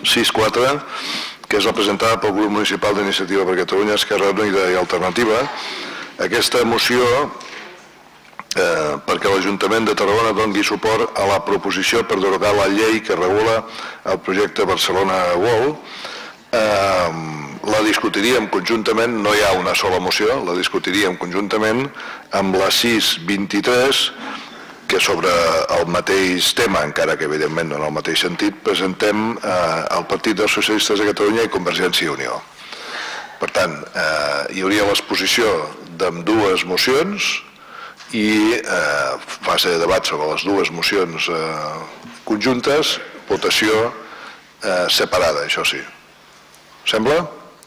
6.4, que és la presentada pel grup municipal d'Iniciativa per Catalunya, Esquerra Unida i Alternativa. Aquesta moció, perquè l'Ajuntament de Tarragona doni suport a la proposició per derogar la llei que regula el projecte Barcelona World. La discutiríem conjuntament, no hi ha una sola moció, la discutiríem conjuntament amb la 6.23, que sobre el mateix tema, encara que evidentment no en el mateix sentit, presentem el Partit dels Socialistes de Catalunya i Convergència i Unió. Per tant, hi hauria l'exposició d'ambdues mocions i fase de debat sobre les dues mocions conjuntes, votació separada, això sí. Sembla?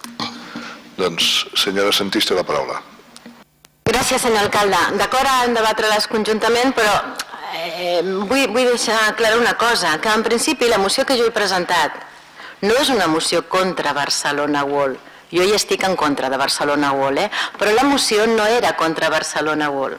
Doncs, senyora Sentís, té la paraula. Gràcies, senyor alcalde. D'acord en debatre-les conjuntament, però vull deixar clara una cosa, que en principi la moció que jo he presentat no és una moció contra Barcelona World. Jo hi estic en contra de Barcelona World, però la moció no era contra Barcelona World.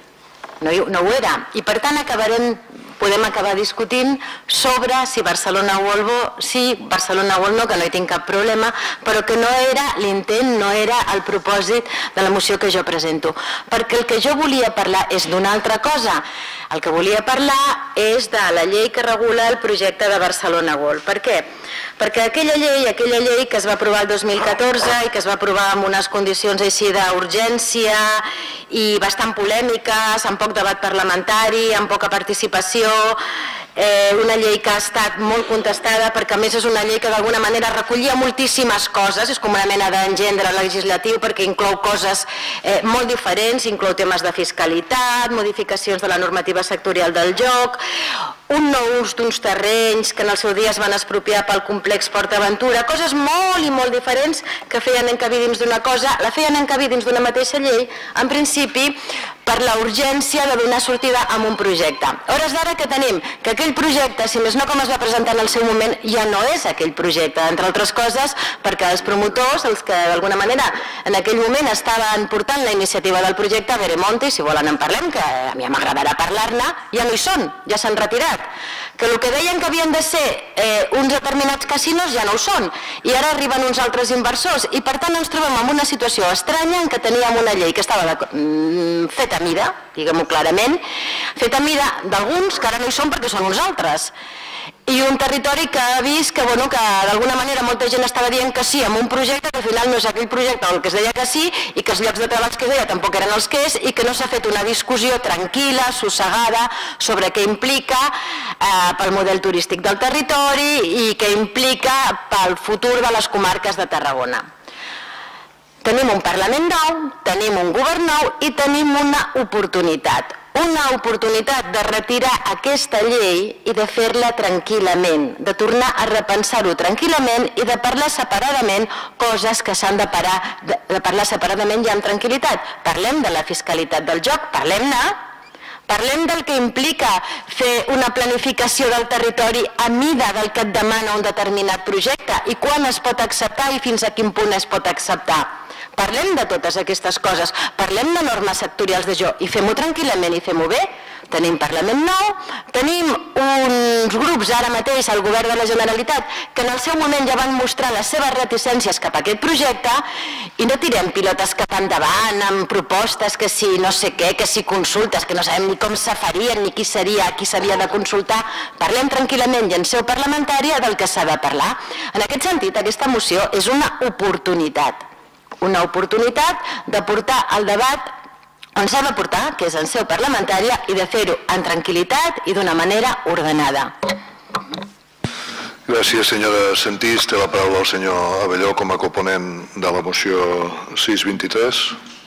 No ho era. I per tant podem acabar discutint sobre si Barcelona World sí, Barcelona World no, que no hi tinc cap problema, però que no era l'intent, no era el propòsit de la moció que jo presento. Perquè el que jo volia parlar és d'una altra cosa. El que volia parlar és de la llei que regula el projecte de Barcelona World. Per què? Perquè aquella llei que es va aprovar el 2014 i que es va aprovar amb unes condicions així d'urgència i bastant polèmiques, amb poc debat parlamentari, amb poca participació, una llei que ha estat molt contestada perquè a més és una llei que d'alguna manera recollia moltíssimes coses, és com una mena d'engendre legislatiu perquè inclou coses molt diferents, inclou temes de fiscalitat, modificacions de la normativa sectorial del joc, un nou ús d'uns terrenys que en el seu dia es van expropiar pel complex Port Aventura, coses molt i molt diferents que feien encabir dins d'una cosa, la feien encabir dins d'una mateixa llei, en principi per la urgència de donar sortida a un projecte. A hores d'ara que tenim que aquell projecte, si més no com es va presentar en el seu moment, ja no és aquell projecte, entre altres coses perquè els promotors, els que d'alguna manera en aquell moment estaven portant la iniciativa del projecte, Veremonte, si volen en parlem, que a mi m'agradarà parlar-ne, ja no hi són, ja s'han retirat. Que el que deien que havien de ser uns determinats casinos ja no ho són i ara arriben uns altres inversors i per tant ens trobem en una situació estranya en què teníem una llei que estava feta a mida, diguem-ho clarament, feta a mida d'alguns que ara no hi són perquè són uns altres i un territori que ha vist que d'alguna manera molta gent estava dient que sí amb un projecte que al final no és aquell projecte el que es deia que sí i que els llocs de treball que es deia tampoc eren els que és i que no s'ha fet una discussió tranquil·la, sossegada sobre què implica pel model turístic del territori i què implica pel futur de les comarques de Tarragona. Tenim un Parlament nou, tenim un govern nou i tenim una oportunitat de retirar aquesta llei i de fer-la tranquil·lament, de tornar a repensar-ho tranquil·lament i de parlar separadament coses que s'han de parlar separadament i amb tranquil·litat. Parlem de la fiscalitat del joc, parlem-ne. Parlem del que implica fer una planificació del territori a mida del que et demana un determinat projecte i quan es pot acceptar i fins a quin punt es pot acceptar. Parlem de totes aquestes coses, parlem de normes sectorials de joc i fem-ho tranquil·lament i fem-ho bé. Tenim Parlament nou, tenim uns grups ara mateix al govern de la Generalitat que en el seu moment ja van mostrar les seves reticències cap a aquest projecte i no tirem pilotes cap endavant amb propostes que si no sé què, que si consultes, que no sabem ni com se farien ni qui s'havia de consultar. Parlem tranquil·lament i en seu parlamentària del que s'ha de parlar. En aquest sentit, aquesta moció és una oportunitat de portar el debat on s'ha de portar, que és en seu parlamentària, i de fer-ho en tranquil·litat i d'una manera ordenada. Gràcies, senyora Sentís. Té la paraula el senyor Abelló com a component de la moció 623.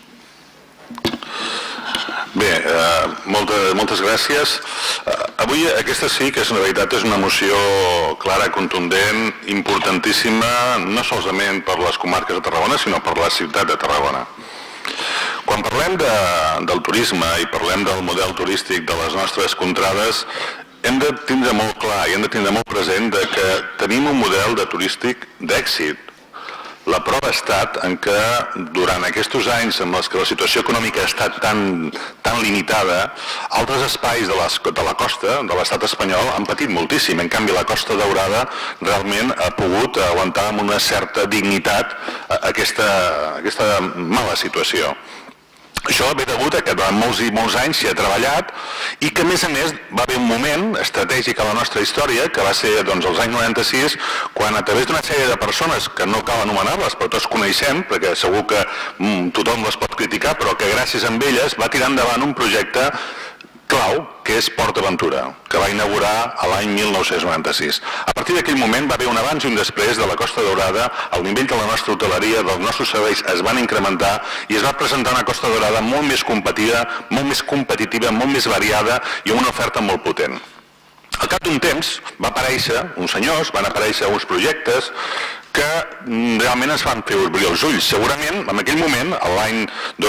Bé, moltes gràcies. Avui aquesta sí que és una veritat, és una moció clara, contundent, importantíssima, no solament per les comarques de Tarragona, sinó per la ciutat de Tarragona. Quan parlem del turisme i parlem del model turístic de les nostres contrades, hem de tindre molt clar i hem de tindre molt present que tenim un model de turístic d'èxit. La prova ha estat en què durant aquests anys en els que la situació econòmica ha estat tan limitada, altres espais de la costa, de l'estat espanyol, han patit moltíssim. En canvi, la Costa Daurada realment ha pogut aguantar amb una certa dignitat aquesta mala situació. Això ve degut a que durant molts i molts anys s'hi ha treballat i que, a més, va haver un moment estratègic a la nostra història, que va ser als anys 96, quan a través d'una sèrie de persones, que no cal anomenar-les, però tots coneixem, perquè segur que tothom les pot criticar, però que gràcies a elles va tirar endavant un projecte clau, que és Port Aventura, que va inaugurar l'any 1996. A partir d'aquell moment va haver un abans i un després de la Costa Daurada, el nivell de la nostra hoteleria, dels nostres serveis es van incrementar i es va presentar una Costa Daurada molt més competitiva, molt més variada i amb una oferta molt potent. Al cap d'un temps va aparèixer uns senyors, van aparèixer uns projectes que realment es van fer obrir els ulls. Segurament, en aquell moment, l'any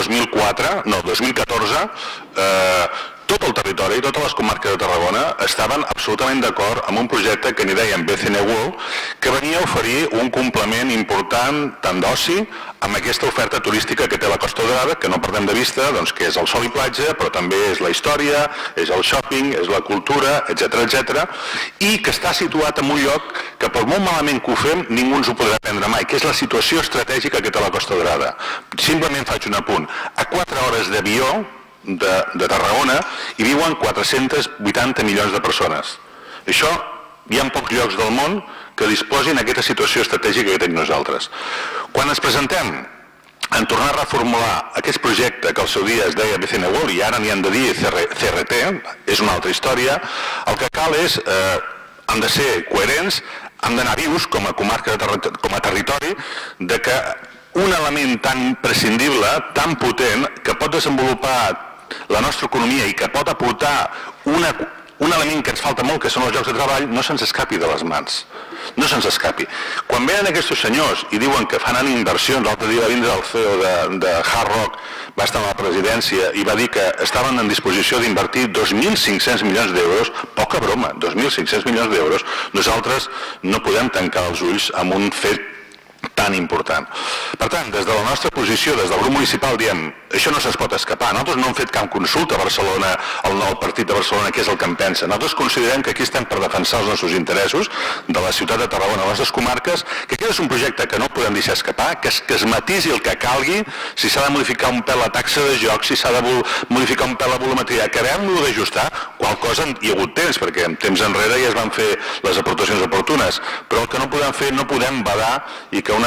2014, tot el territori, totes les comarques de Tarragona estaven absolutament d'acord amb un projecte que n'hi deien BCN World, que venia a oferir un complement important tant d'oci amb aquesta oferta turística que té la Costa Daurada, que no perdem de vista, que és el sol i platja, però també és la història, és el shopping, és la cultura, etc., i que està situat en un lloc que per molt malament que ho fem ningú ens ho podrà prendre mai, que és la situació estratègica que té la Costa Daurada. Simplement faig un apunt. A 4 hores d'avió de Tarragona hi viuen 480 milions de persones. Això hi ha pocs llocs del món que disposin d'aquesta situació estratègica que tenim nosaltres. Quan ens presentem en tornar a reformular aquest projecte que al seu dia es deia BCN World i ara n'hi han de dir CRT, és una altra història, el que cal és, han de ser coherents, han d'anar vius com a comarca, com a territori, de que un element tan imprescindible, tan potent, que pot desenvolupar la nostra economia i que pot aportar un element que ens falta molt, que són els llocs de treball, no se'ns escapi de les mans. No se'ns escapi. Quan venen aquests senyors i diuen que fan inversions, l'altre dia va vindre el CEO de Hard Rock, va estar a la presidència i va dir que estaven en disposició d'invertir 2.500 milions d'euros, poca broma, 2.500 milions d'euros, nosaltres no podem tancar els ulls amb un fet tan important. Per tant, des de la nostra posició, des del grup municipal, diem, això no se'ns pot escapar. Nosaltres no hem fet cap consulta a Barcelona, al nou partit de Barcelona, què és el que en pensa. Nosaltres considerem que aquí estem per defensar els nostres interessos de la ciutat de Tarragona, les nostres comarques, que aquest és un projecte que no podem deixar escapar, que es matisi el que calgui, si s'ha de modificar un pèl la taxa de joc, si s'ha de modificar un pèl la volumetria, acabem-lo d'ajustar, qual cosa hi ha hagut temps, perquè en temps enrere ja es van fer les aportacions oportunes, però el que no podem fer, no podem badar i que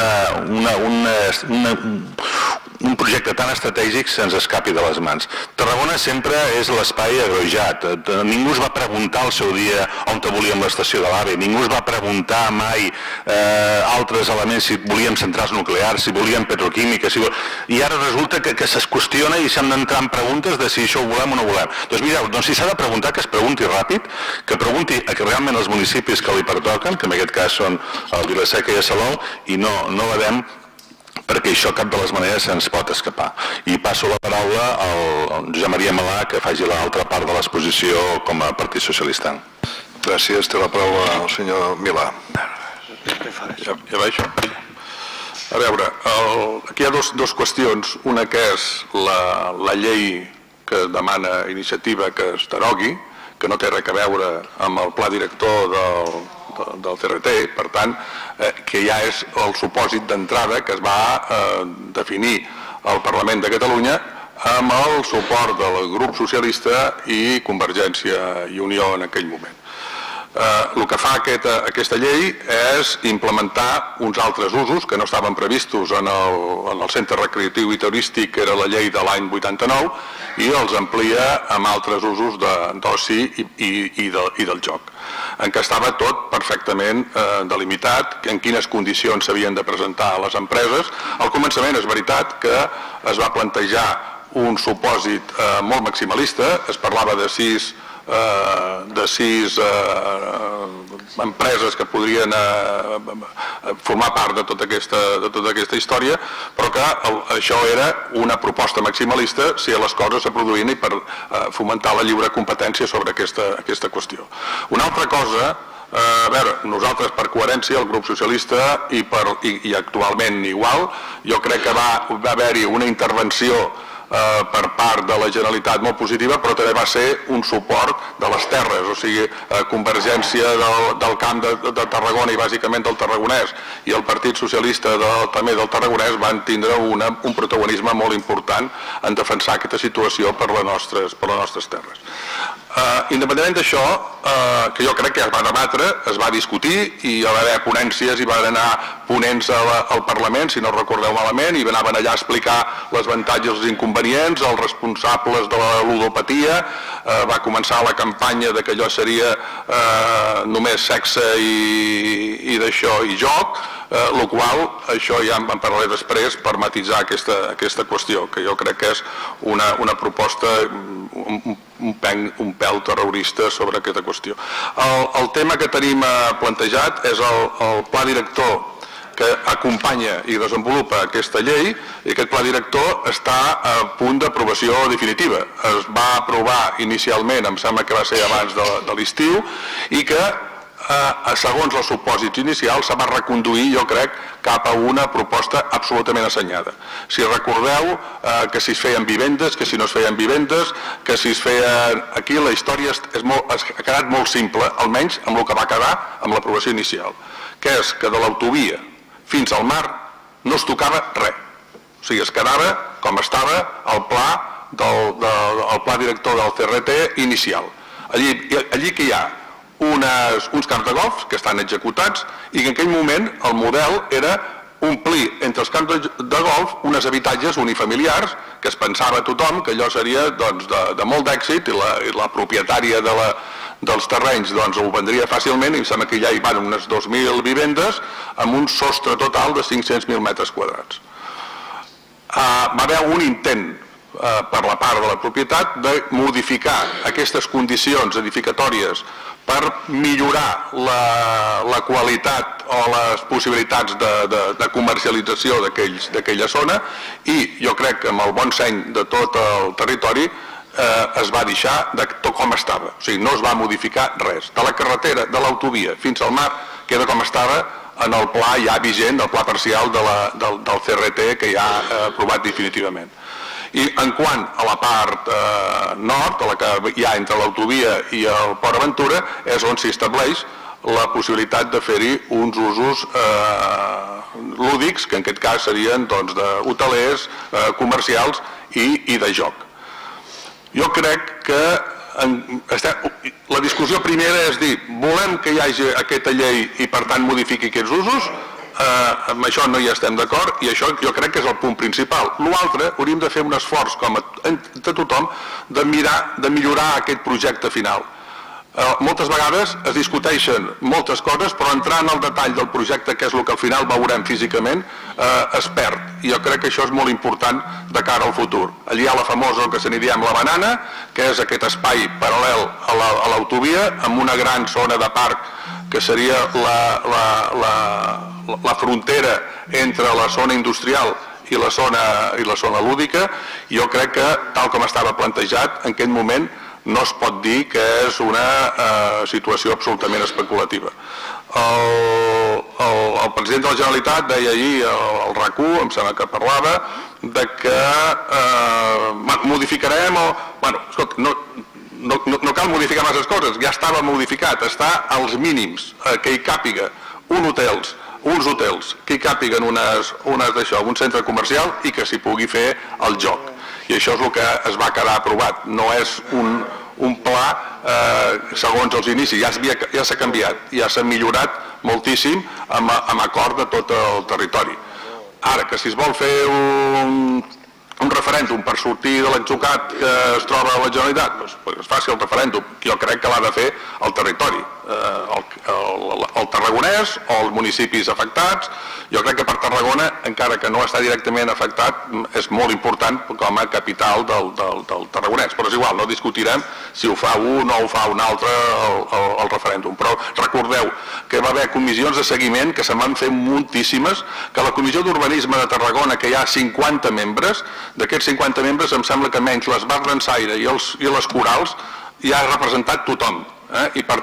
un projecte tan estratègic se'ns escapi de les mans. Tarragona sempre és l'espai agreujat. Ningú es va preguntar al seu dia on volíem l'estació de l'AVE, ningú es va preguntar mai altres elements, si volíem centrals nuclears, si volíem petroquímica, i ara resulta que es qüestiona i s'han d'entrar en preguntes de si això ho volem o no volem. Doncs mireu, si s'ha de preguntar, que es pregunti ràpid, que pregunti a que realment els municipis que li pertoquen, que en aquest cas són el Vila-seca i a Salou, i no badem, perquè això cap de les maneres se'ns pot escapar. I passo la paraula al Josep Maria Malà, que faci l'altra part de l'exposició com a Partit Socialista. Gràcies. Té la paraula el senyor Milà. Ja baixo. A veure, aquí hi ha dues qüestions. Una que és la llei que demana iniciativa que es derogui, que no té res a veure amb el pla director del CRT, per tant, que ja és el supòsit d'entrada que es va definir al Parlament de Catalunya amb el suport del grup socialista i Convergència i Unió en aquell moment. El que fa aquesta llei és implementar uns altres usos que no estaven previstos en el centre recreatiu i turístic, que era la llei de l'any 89, i els amplia amb altres usos d'oci i del joc, en què estava tot perfectament delimitat, en quines condicions s'havien de presentar a les empreses. Al començament és veritat que es va plantejar un supòsit molt maximalista, es parlava de sis empreses que podrien formar part de tota aquesta història, però que això era una proposta maximalista si les coses se produïen i per fomentar la lliure competència sobre aquesta qüestió. Una altra cosa A veure, nosaltres per coherència, el grup socialista i actualment igual, jo crec que va haver-hi una intervenció per part de la Generalitat molt positiva, però també va ser un suport de les terres, o sigui, Convergència del Camp de Tarragona i bàsicament del Tarragonès i el Partit Socialista també del Tarragonès van tindre un protagonisme molt important en defensar aquesta situació per les nostres terres. Independentment d'això, que jo crec que es va debatre, es va discutir i hi va haver ponències, hi van anar ponents al Parlament, si no recordeu malament, i anaven allà a explicar les avantatges i els inconvenients, els responsables de la ludopatia, va començar la campanya que allò seria només sexe i d'això i joc, el qual això ja en parlaré després per matisar aquesta qüestió, que jo crec que és una proposta un pèl terrorista sobre aquesta qüestió. El tema que tenim plantejat és el pla director que acompanya i desenvolupa aquesta llei, i aquest pla director està a punt d'aprovació definitiva. Es va aprovar inicialment, em sembla que va ser abans de l'estiu, i que segons els supòsits inicials se va reconduir, jo crec, cap a una proposta absolutament assenyada. Si recordeu que si es feien vivendes, que si no es feien vivendes, que si es feien... Aquí la història ha quedat molt simple, almenys amb el que va quedar amb l'aprovació inicial, que és que de l'autovia fins al mar no es tocava res. O sigui, es quedava com estava el pla director del CRT inicial. Allí que hi ha uns camps de golf que estan executats i que en aquell moment el model era omplir entre els camps de golf uns habitatges unifamiliars que es pensava tothom que allò seria de molt d'èxit i la propietària dels terrenys ho vendria fàcilment i em sembla que ja hi van unes 2.000 vivendes amb un sostre total de 500.000 metres quadrats. Va haver un intent per la part de la propietat de modificar aquestes condicions edificatòries per millorar la qualitat o les possibilitats de comercialització d'aquella zona i jo crec que amb el bon seny de tot el territori es va deixar tot com estava, o sigui, no es va modificar res. De la carretera, de l'autovia fins al mar queda com estava en el pla ja vigent, el pla parcial del CRT que ja ha aprovat definitivament. I en quant a la part nord, a la que hi ha entre l'autovia i el Port Aventura, és on s'estableix la possibilitat de fer-hi uns usos lúdics, que en aquest cas serien d'hotelers, comercials i de joc. Jo crec que la discussió primera és dir, volem que hi hagi aquesta llei i per tant modifiqui aquests usos, amb això no hi estem d'acord i això jo crec que és el punt principal. L'altre, hauríem de fer un esforç com de tothom de millorar aquest projecte final. Moltes vegades es discuteixen moltes coses, però entrar en el detall del projecte, que és el que al final veurem físicament, es perd. I jo crec que això és molt important de cara al futur. Allí hi ha la famosa, que se n'hi diem la banana, que és aquest espai paral·lel a l'autovia, amb una gran zona de parc que seria la frontera entre la zona industrial i la zona lúdica. Jo crec que, tal com estava plantejat, en aquest moment no es pot dir que és una situació absolutament especulativa. El president de la Generalitat deia ahir al RAC1, em sembla que parlava, que modificarem o... Bueno, escolta, no cal modificar masses coses, ja estava modificat, està als mínims, que hi càpiga uns hotels, que hi càpiguen un centre comercial i que s'hi pugui fer el joc. I això és el que es va quedar aprovat, no és un pla segons els inicis, ja s'ha canviat, ja s'ha millorat moltíssim amb acord de tot el territori. Ara, que si es vol fer un referèndum per sortir de l'atzucac que es troba a la Generalitat, doncs es faci el referèndum. Jo crec que l'ha de fer el territori, el Tarragonès o els municipis afectats. Jo crec que per Tarragona, encara que no està directament afectat, és molt important com a capital del Tarragonès. Però és igual, no discutirem si ho fa un o ho fa un altre el referèndum. Però recordeu que va haver comissions de seguiment, que se'n van fer moltíssimes, que la Comissió d'Urbanisme de Tarragona, que hi ha 50 membres, d'aquests 50 membres em sembla que menys les bars d'ensaire i les corals ja ha representat tothom. I per tant,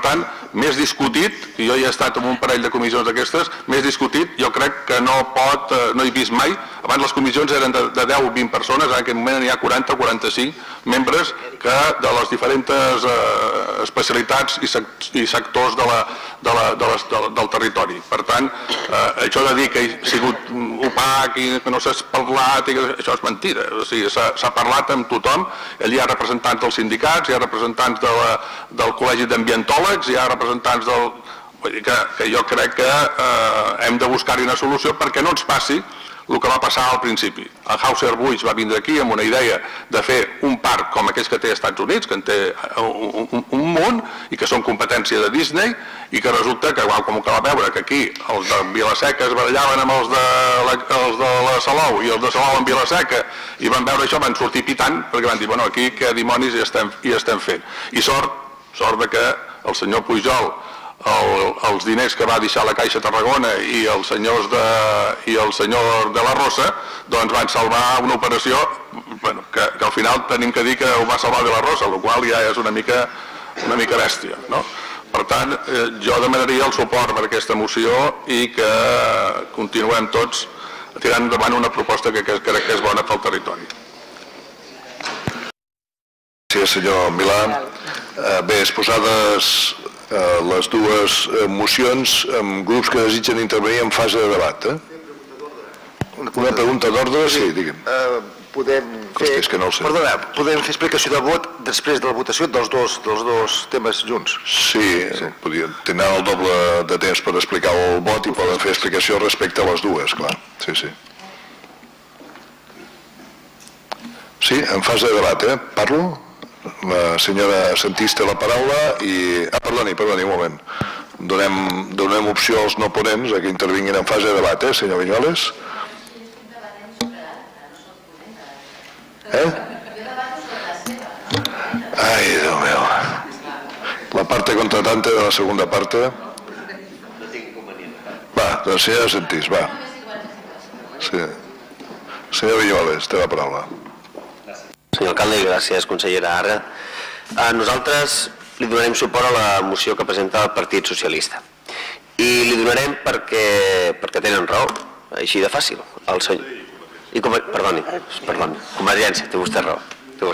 més discutit, i jo ja he estat en un parell de comissions d'aquestes, més discutit, jo crec que no he vist mai, abans les comissions eren de 10 o 20 persones, en aquest moment hi ha 40 o 45 membres que de les diferents especialitats i sectors del territori. Per tant, això de dir que he sigut opac i que no s'ha parlat, això és mentira. S'ha parlat amb tothom, hi ha representants dels sindicats, hi ha representants del Col·legi d'Ambientòlegs, hi ha representants del... Vull dir que jo crec que hem de buscar-hi una solució perquè no ens passi el que va passar al principi. El Anheuser-Busch va vindre aquí amb una idea de fer un parc com aquells que té als Estats Units, que en té un munt i que són competència de Disney, i que resulta que, com que va veure que aquí els de Vila-seca es barallaven amb els de la Salou i els de Salou amb Vila-seca, i van veure això, van sortir pitant, perquè van dir, bueno, aquí què dimonis hi estem fent. I sort que el senyor Pujol, els diners que va deixar la Caixa Tarragona i el senyor de la Rosa, doncs van salvar una operació que al final tenim que dir que ho va salvar de la Rosa, el qual ja és una mica bèstia. Per tant, jo demanaria el suport per aquesta moció i que continuem tots tirant endavant una proposta que crec que és bona pel territori. Gràcies, senyor Milà. Bé, exposades les dues mocions amb grups que desitgen intervenir en fase de debat. Una pregunta d'ordre? Sí, digue'm. Podem fer explicació de vot després de la votació dels dos temes junts? Sí, tindran el doble de temps per explicar el vot i poden fer explicació respecte a les dues, clar. Sí, sí. Sí, en fase de debat, parlo? La senyora Sentís té la paraula i... Perdoni, un moment. Donem opció als no ponents a que intervinguin en fase de debat, senyor Viñuales? Ai, Déu meu. La parte contratante de la segunda parte. Va, doncs senyora Sentís, va. Senyor Viñuales, té la paraula. Senyor alcalde, gràcies, consellera Ara. Nosaltres li donarem suport a la moció que presenta el Partit Socialista. I li donarem perquè tenen raó, així de fàcil. Perdoni, Convergència, té vostè raó.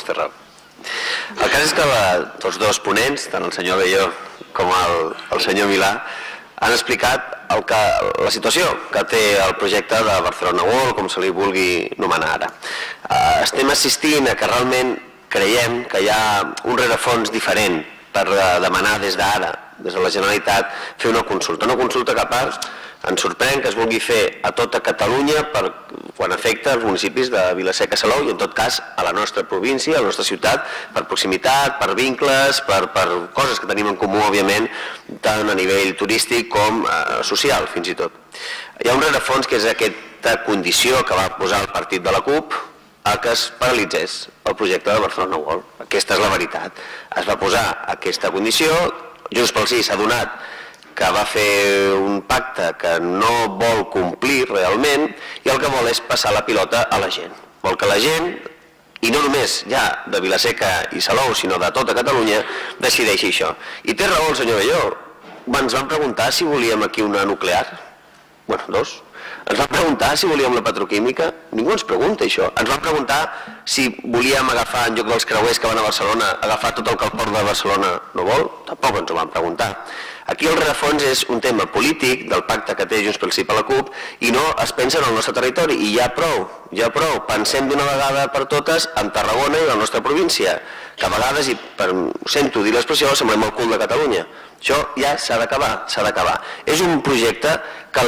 El cas és que tots dos ponents, tant el senyor Belló com el senyor Milà, han explicat la situació que té el projecte de Barcelona World, com se li vulgui anomenar ara. Estem assistint a que realment creiem que hi ha un rerefons diferent per demanar des d'ara, des de la Generalitat, fer una consulta que a part ens sorprèn que es vulgui fer a tota Catalunya quan afecta els municipis de Vila-seca, Salou i en tot cas a la nostra província, a la nostra ciutat, per proximitat, per vincles, per coses que tenim en comú, òbviament, tant a nivell turístic com social, fins i tot. Hi ha un rerefons que és aquesta condició que va posar el partit de la CUP a que es paralitzés el projecte de Barcelona World. Aquesta és la veritat. Es va posar aquesta condició, Junts pel Sí s'ha donat que va fer un pacte que no vol complir realment i el que vol és passar la pilota a la gent. Vol que la gent, i no només ja de Vila-seca i Salou, sinó de tota Catalunya, decideixi això. I té raó el senyor Belló. Ens van preguntar si volíem aquí una nuclear. Bueno, dos. Ens van preguntar si volíem la petroquímica. Ningú ens pregunta això. Ens van preguntar si volíem agafar, en lloc dels creuers que van a Barcelona, agafar tot el que el port de Barcelona no vol. Tampoc ens ho van preguntar. Aquí el rerefons és un tema polític del pacte que té Junts pel Sí per la CUP i no es pensa en el nostre territori. I ja prou. Pensem d'una vegada per totes en Tarragona i la nostra província, que a vegades, i sento dir l'expressió, semblem el cul de Catalunya. Això ja s'ha d'acabar. És un projecte que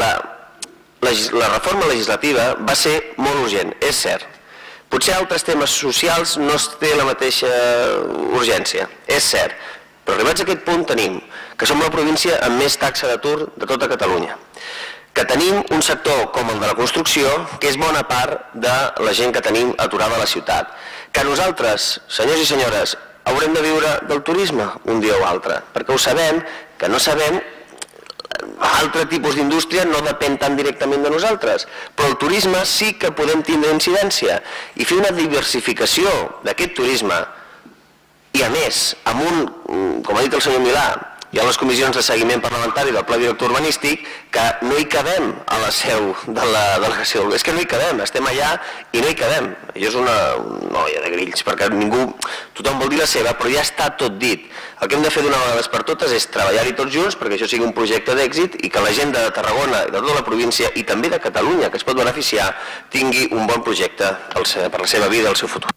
la reforma legislativa va ser molt urgent, és cert. Potser altres temes socials no es té la mateixa urgència, és cert. Però arribats a aquest punt tenim que som la província amb més taxa d'atur de tota Catalunya, que tenim un sector com el de la construcció, que és bona part de la gent que tenim aturada a la ciutat, que nosaltres, senyors i senyores, haurem de viure del turisme un dia o altre, perquè ho sabem, que no sabem, altre tipus d'indústria no depèn tan directament de nosaltres, però el turisme sí que podem tindre incidència i fer una diversificació d'aquest turisme. I a més, com ha dit el senyor Milà, hi ha les comissions de seguiment parlamentari del Pla Director Urbanístic que no hi cabem a la seu de la delegació. És que no hi cabem, estem allà i no hi cabem. Això és una noia de grills, perquè tothom vol dir la seva, però ja està tot dit. El que hem de fer d'una vegada per totes és treballar-hi tots junts perquè això sigui un projecte d'èxit i que la gent de Tarragona i de tota la província i també de Catalunya, que es pot beneficiar, tingui un bon projecte per la seva vida i el seu futur.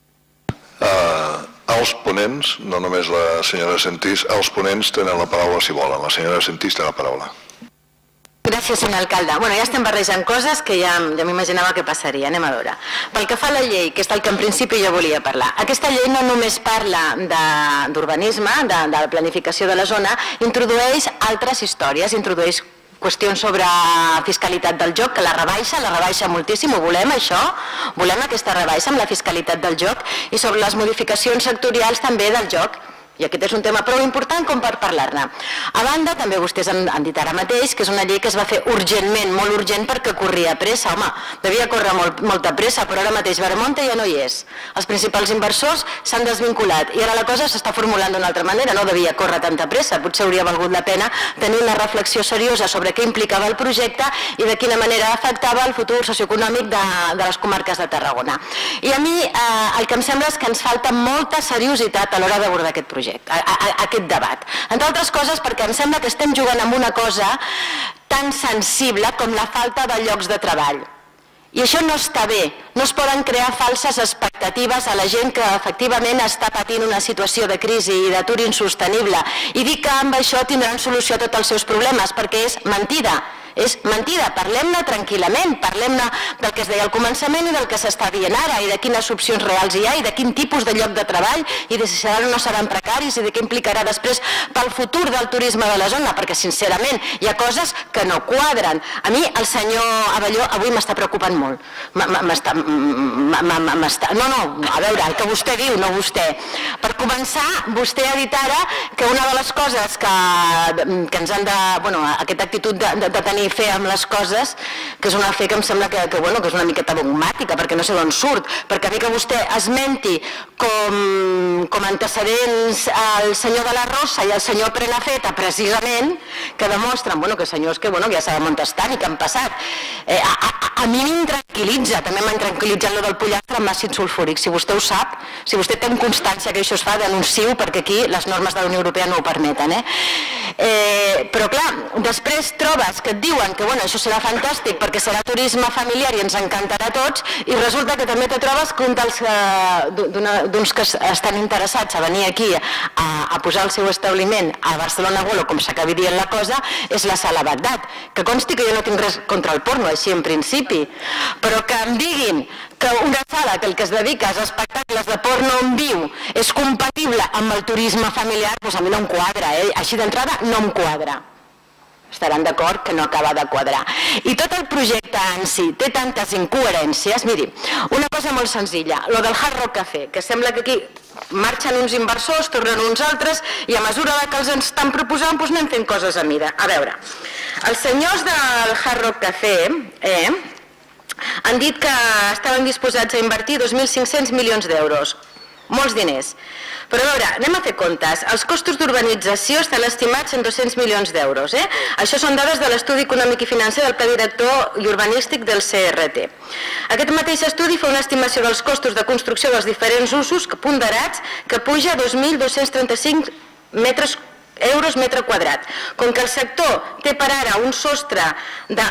Els ponents, no només la senyora Sentís, els ponents tenen la paraula si volen. La senyora Sentís té la paraula. Gràcies, senyor alcalde. Bueno, ja estem barrejant coses que ja m'imaginava que passaria. Anem a veure. Pel que fa a la llei, que és del que en principi jo volia parlar, aquesta llei no només parla d'urbanisme, de la planificació de la zona, introdueix altres històries, introdueix qüestions sobre fiscalitat del joc, que la rebaixa moltíssim, ho volem això, volem aquesta rebaixa amb la fiscalitat del joc, i sobre les modificacions sectorials també del joc. I aquest és un tema prou important com per parlar-ne. A banda, també vostès han dit ara mateix que és una llei que es va fer urgentment, molt urgent, perquè corria pressa. Home, devia córrer molta pressa, però ara mateix Veremonte ja no hi és. Els principals inversors s'han desvinculat i ara la cosa s'està formulant d'una altra manera. No devia córrer tanta pressa, potser hauria valgut la pena tenir una reflexió seriosa sobre què implicava el projecte i de quina manera afectava el futur socioeconòmic de les comarques de Tarragona. I a mi el que em sembla és que ens falta molta seriositat a l'hora d'abordar aquest projecte, aquest debat. Entre altres coses perquè em sembla que estem jugant amb una cosa tan sensible com la falta de llocs de treball. I això no està bé. No es poden crear falses expectatives a la gent que efectivament està patint una situació de crisi i d'atur insostenible i dir que amb això tindran solució a tots els seus problemes, perquè és mentida. És mentida, parlem-ne tranquil·lament, parlem-ne del que es deia al començament i del que s'està dient ara i de quines opcions reals hi ha i de quin tipus de lloc de treball i de si seran o no seran precaris i de què implicarà després pel futur del turisme de la zona, perquè sincerament hi ha coses que no quadren. A mi el senyor Abelló avui m'està preocupant molt. No, a veure, el que vostè diu, no vostè. Per començar, vostè ha dit ara que una de les coses que ens han de... Bueno, aquesta actitud de tenir fer amb les coses, que és una fe que em sembla que és una miqueta dogmàtica, perquè no sé d'on surt, perquè a mi que vostè esmenti com antecedents el senyor de la Rosa i el senyor Prenafeta, precisament, que demostren que senyors que ja sabem on estan i que han passat. A mi m'intranquil·litza, també m'ha intranquil·litzat allò del pollastre amb àcid sulfúric, si vostè ho sap, si vostè té constància que això es fa, denunciï-ho, perquè aquí les normes de la Unió Europea no ho permeten. Però clar, després trobes que et diuen que això serà fantàstic perquè serà turisme familiar i ens encantarà a tots, i resulta que també te trobes que un d'uns que estan interessats a venir aquí a posar el seu establiment a Barcelona World, o com s'acabi dient la cosa, és la Sala Bagdad, que consti que jo no tinc res contra el porno, així en principi, però que em diguin que una sala que el que es dedica a espectacles de porno en viu és compatible amb el turisme familiar, doncs a mi no em quadra, així d'entrada no em quadra. Estaran d'acord que no acaba de quadrar. I tot el projecte en si té tantes incoherències. Miri, una cosa molt senzilla, lo del Hard Rock Café, que sembla que aquí marxen uns inversors, tornen uns altres, i a mesura que els estan proposant, doncs anem fent coses a mida. A veure, els senyors del Hard Rock Café han dit que estaven disposats a invertir 2.500 milions d'euros. Molts diners. Però a veure, anem a fer comptes. Els costos d'urbanització estan estimats en 200 milions d'euros. Això són dades de l'estudi econòmic i financer del Pla Director i Urbanístic del CRT. Aquest mateix estudi fa una estimació dels costos de construcció dels diferents usos ponderats que puja a 2.235 euros metre quadrat. Com que el sector té per ara un sostre de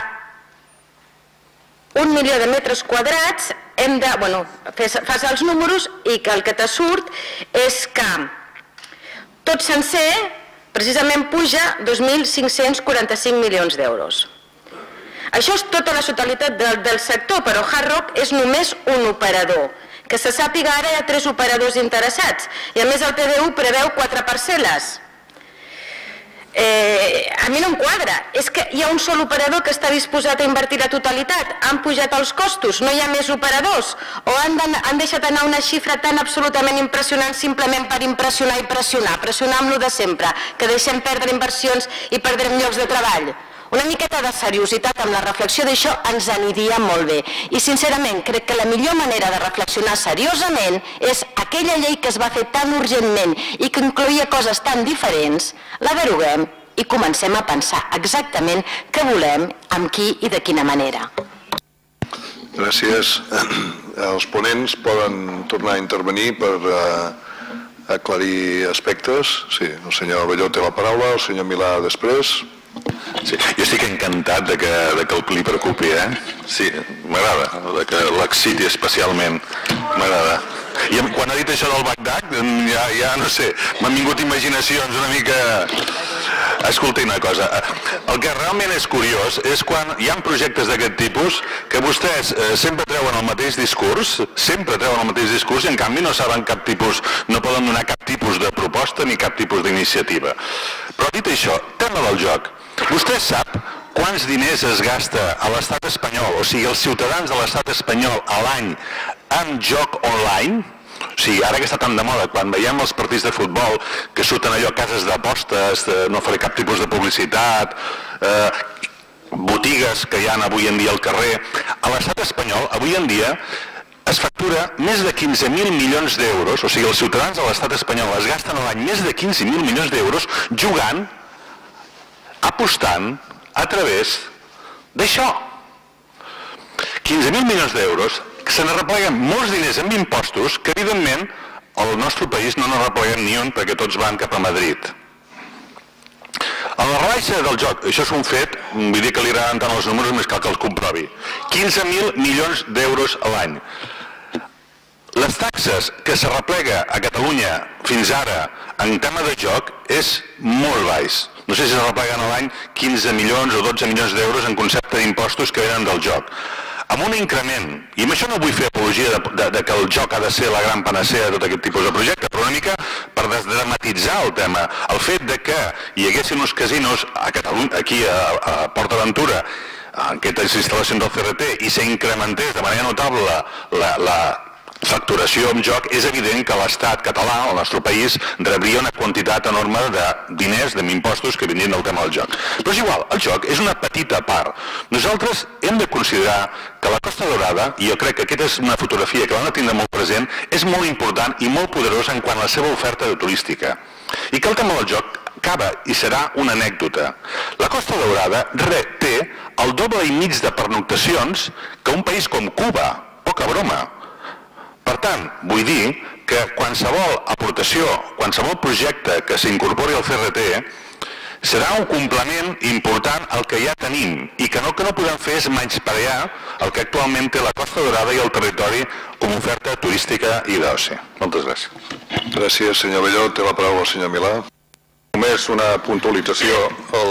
1 milió de metres quadrats, hem de, fas els números i que el que te surt és que tot sencer precisament puja 2.545 milions d'euros. Això és tota la totalitat del sector, però Hard Rock és només un operador. Que se sàpiga ara hi ha 3 operadors interessats i a més el PDU preveu 4 parcel·les. A mi no em quadra, és que hi ha un sol operador que està disposat a invertir la totalitat, han pujat els costos, no hi ha més operadors, o han deixat anar una xifra tan absolutament impressionant simplement per impressionar i pressionar amb lo de sempre, que deixem perdre inversions i perdrem llocs de treball. Una miqueta de seriositat amb la reflexió d'això ens aniria molt bé. I sincerament crec que la millor manera de reflexionar seriosament és aquella llei que es va fer tan urgentment i que incloïa coses tan diferents, la deroguem i comencem a pensar exactament què volem, amb qui i de quina manera. Gràcies. Els ponents poden tornar a intervenir per aclarir aspectes. Sí, el senyor Abelló té la paraula, el senyor Milà després. Sí, jo estic encantat de que li preocupi, Sí, m'agrada, que l'exciti especialment, m'agrada. I quan ha dit això del Bagdad, ja no sé, m'han vingut imaginacions una mica... Escolti una cosa, el que realment és curiós és quan hi ha projectes d'aquest tipus que vostès sempre treuen el mateix discurs, i en canvi no saben cap tipus, no poden donar cap tipus de proposta ni cap tipus d'iniciativa. Però dit això, tema del joc. Vostè sap quants diners es gasta a l'estat espanyol, o sigui, els ciutadans de l'estat espanyol a l'any en joc online? O sigui, ara que està tan de moda, quan veiem els partits de futbol que surten allò, cases d'apostes, no faré cap tipus de publicitat, botigues que hi ha avui en dia al carrer, a l'estat espanyol, avui en dia, es factura més de 15.000 milions d'euros, o sigui, els ciutadans de l'estat espanyol es gasten a l'any més de 15.000 milions d'euros jugant, apostant a través d'això. 15.000 milions d'euros que se n'arrepleguen molts diners amb impostos que, evidentment, al nostre país no n'arrepleguen ni un perquè tots van cap a Madrid. A la rebaixa del joc, això és un fet, vull dir que li agraden tant els números, més cal que els comprovi. 15.000 milions d'euros a l'any. Les taxes que s'arreplega a Catalunya fins ara en tema de joc és molt baix. No sé si s'arrepleguen a l'any 15 milions o 12 milions d'euros en concepte d'impostos que venen del joc. Amb un increment, i amb això no vull fer apologia de que el joc ha de ser la gran panacea de tot aquest tipus de projecte, però una mica per desdramatitzar el tema, el fet de que hi haguessin uns casinos a Catalunya, aquí a Port Aventura, en aquestes instal·lacions del CRT, i s'incrementés de manera notable la facturació amb joc, és evident que l'estat català, el nostre país, rebria una quantitat enorme de diners, d'impostos que vindrien del tema del joc. Però és igual, el joc és una petita part. Nosaltres hem de considerar que la Costa Daurada, i jo crec que aquesta és una fotografia que l'han de tindre molt present, és molt important i molt poderosa en quant a la seva oferta turística. I que el tema del joc acaba i serà una anècdota. La Costa Daurada té el doble i mig de pernoctacions que un país com Cuba. Poca broma. Per tant, vull dir que qualsevol aportació, qualsevol projecte que s'incorpori al CRT serà un complement important al que ja tenim i que no podem fer és menysprear el que actualment té la Costa Daurada i el territori com a oferta turística i d'oci. Moltes gràcies. Gràcies, senyor Abelló. Té la paraula el senyor Milà. Només una puntualització.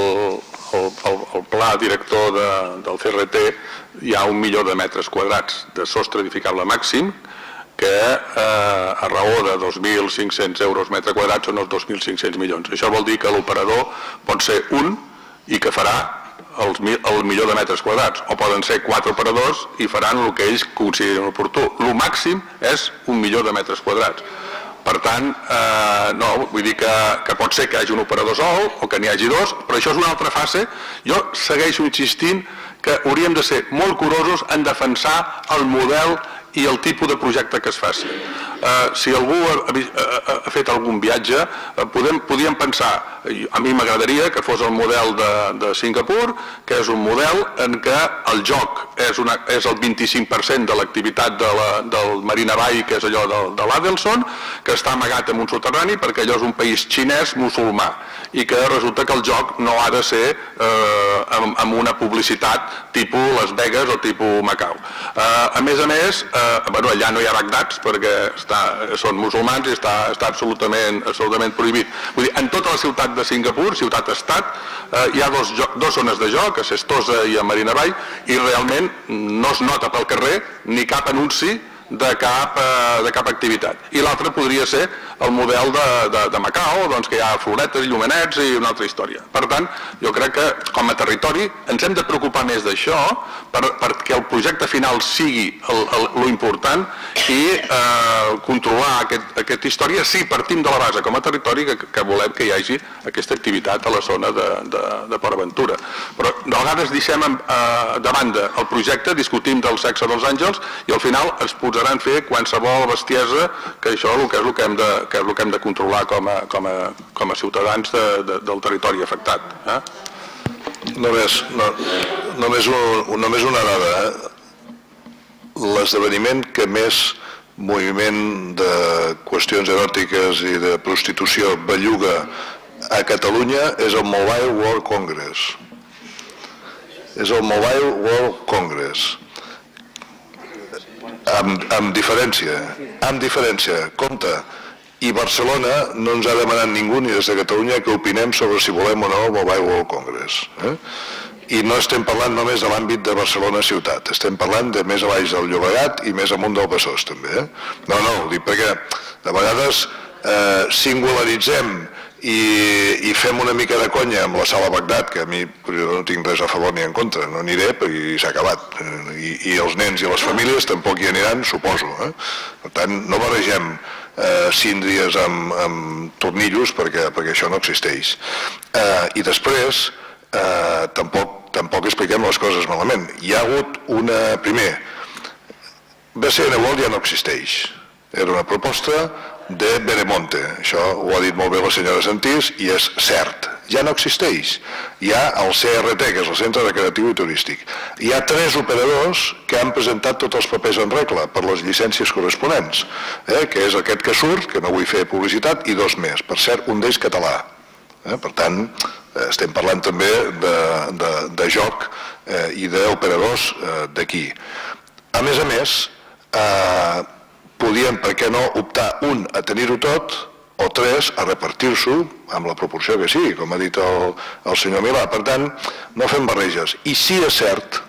El pla director del CRT hi ha 1 milió de metres quadrats de sostre edificable màxim que a raó de 2.500 euros metre quadrat són els 2.500 milions. Això vol dir que l'operador pot ser un i que farà el milió de metres quadrats, o poden ser 4 operadors i faran el que ells consideren oportú. El màxim és 1 milió de metres quadrats. Per tant, no, vull dir que pot ser que hi hagi un operador sol o que n'hi hagi dos, però això és una altra fase. Jo segueixo insistint que hauríem de ser molt curosos en defensar el model i el tipus de projecte que es faci. Si algú ha fet algun viatge, podríem pensar, a mi m'agradaria que fos el model de Singapur, que és un model en què el joc és el 25% de l'activitat del Marina Bay, que és allò de l'Adelson, que està amagat en un soterrani perquè allò és un país xinès musulmà i que resulta que el joc no ha de ser amb una publicitat tipus Las Vegas o tipus Macau. A més, allà no hi ha Bagdats perquè són musulmans i està absolutament prohibit. Vull dir, en tota la ciutat de Singapur, ciutat-estat, hi ha dues zones de joc, a Sestosa i a Marina Bay, i realment no es nota pel carrer ni cap anunci de cap activitat. I l'altre podria ser el model de Macao, que hi ha floretes, llumenets i una altra història. Per tant, jo crec que com a territori ens hem de preocupar més d'això perquè el projecte final sigui l'important i controlar aquesta història si partim de la base com a territori que volem que hi hagi aquesta activitat a la zona de Port Aventura. Però de vegades deixem de banda el projecte, discutim del sexe dels àngels i al final ens posaran a fer qualsevol bestiesa, que això és el que hem de controlar com a ciutadans del territori afectat. Només una dada. L'esdeveniment que més moviment de qüestions eròtiques i de prostitució belluga a Catalunya és el Mobile World Congress. És el Mobile World Congress. Amb diferència, compte, i Barcelona no ens ha demanat ningú ni des de Catalunya que opinem sobre si volem o no el Mobile World Congress. I no estem parlant només de l'àmbit de Barcelona ciutat, estem parlant de més a baix del Llobregat i més amunt del Besòs també. No, ho dic perquè de vegades singularitzem i fem una mica de conya amb la Sala Bagdad, que a mi no tinc res a favor ni en contra, no aniré perquè s'ha acabat. I els nens i les famílies tampoc hi aniran, suposo. Per tant, no barregem síndries amb tornillos perquè això no existeix. I després tampoc expliquem les coses malament. Hi ha hagut primer, BCN World ja no existeix. Era una proposta de Veremonte, això ho ha dit molt bé la senyora Santís i és cert, ja no existeix. Hi ha el CRT, que és el Centre Recreatiu i Turístic. Hi ha 3 operadors que han presentat tots els papers en regla per les llicències corresponents, que és aquest que surt, que no vull fer publicitat, i 2 més, per cert, un d'ells català. Per tant, estem parlant també de joc i d'operadors d'aquí. A més, podien, per què no, optar a tenir-ho tot o 3 a repartir-s'ho amb la proporció que sigui, com ha dit el senyor Milà. Per tant, no fem barreges. I sí és cert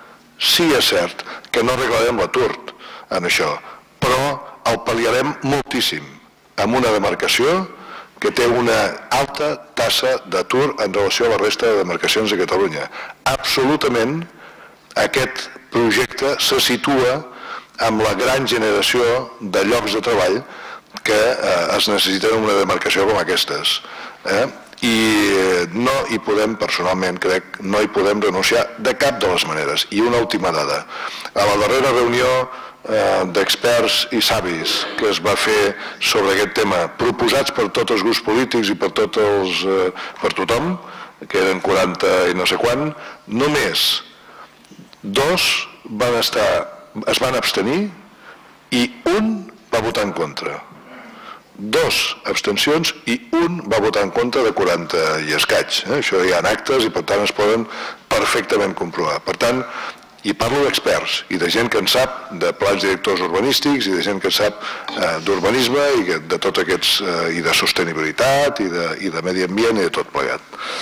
que no arreglarem l'atur en això, però el pal·liarem moltíssim amb una demarcació que té una alta tassa d'atur en relació a la resta de demarcacions de Catalunya. Absolutament aquest projecte se situa amb la gran generació de llocs de treball que es necessiten en una demarcació com aquestes. I no hi podem, personalment crec, no hi podem renunciar de cap de les maneres. I una última dada. A la darrera reunió d'experts i savis que es va fer sobre aquest tema, proposats per tots els grups polítics i per tothom, que eren 40 i no sé quant, només 2 es van abstenir i un va votar en contra. 2 abstencions i un va votar en contra de 40 i escaig. Això hi ha actes i per tant es poden perfectament comprovar. Per tant, i parlo d'experts i de gent que en sap de plans directors urbanístics i de gent que en sap d'urbanisme i de tots aquests, i de sostenibilitat i de medi ambient i de tot plegat.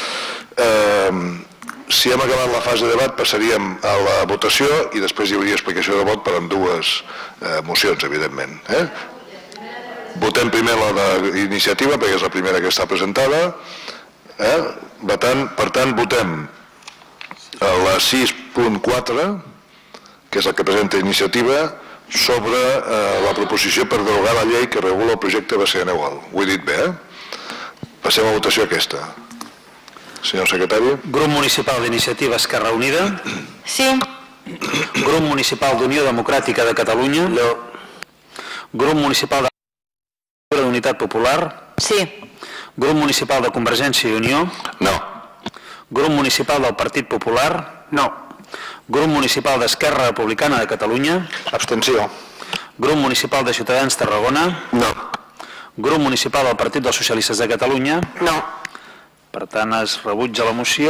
Si hem acabat la fase de debat passaríem a la votació i després hi hauria explicació de vot per amb 2 mocions, evidentment. Votem primer la d'iniciativa perquè és la primera que està presentada. Per tant, votem la 6.4, que és la que presenta iniciativa, sobre la proposició per derogar la llei que regula el projecte BCN World. Ho he dit bé, Passem a votació aquesta. Senyor secretari. Grup Municipal d'Iniciativa Esquerra Unida. Sí. Grup Municipal d'Unió Democràtica de Catalunya. No. Grup Municipal d'Unitat Popular. Sí. Grup Municipal de Convergència i Unió. No. Grup Municipal del Partit Popular. No. Grup Municipal d'Esquerra Republicana de Catalunya. Abstenció. Grup Municipal de Ciutadans Tarragona. No. Grup Municipal del Partit dels Socialistes de Catalunya. No. Per tant, es rebutja la moció.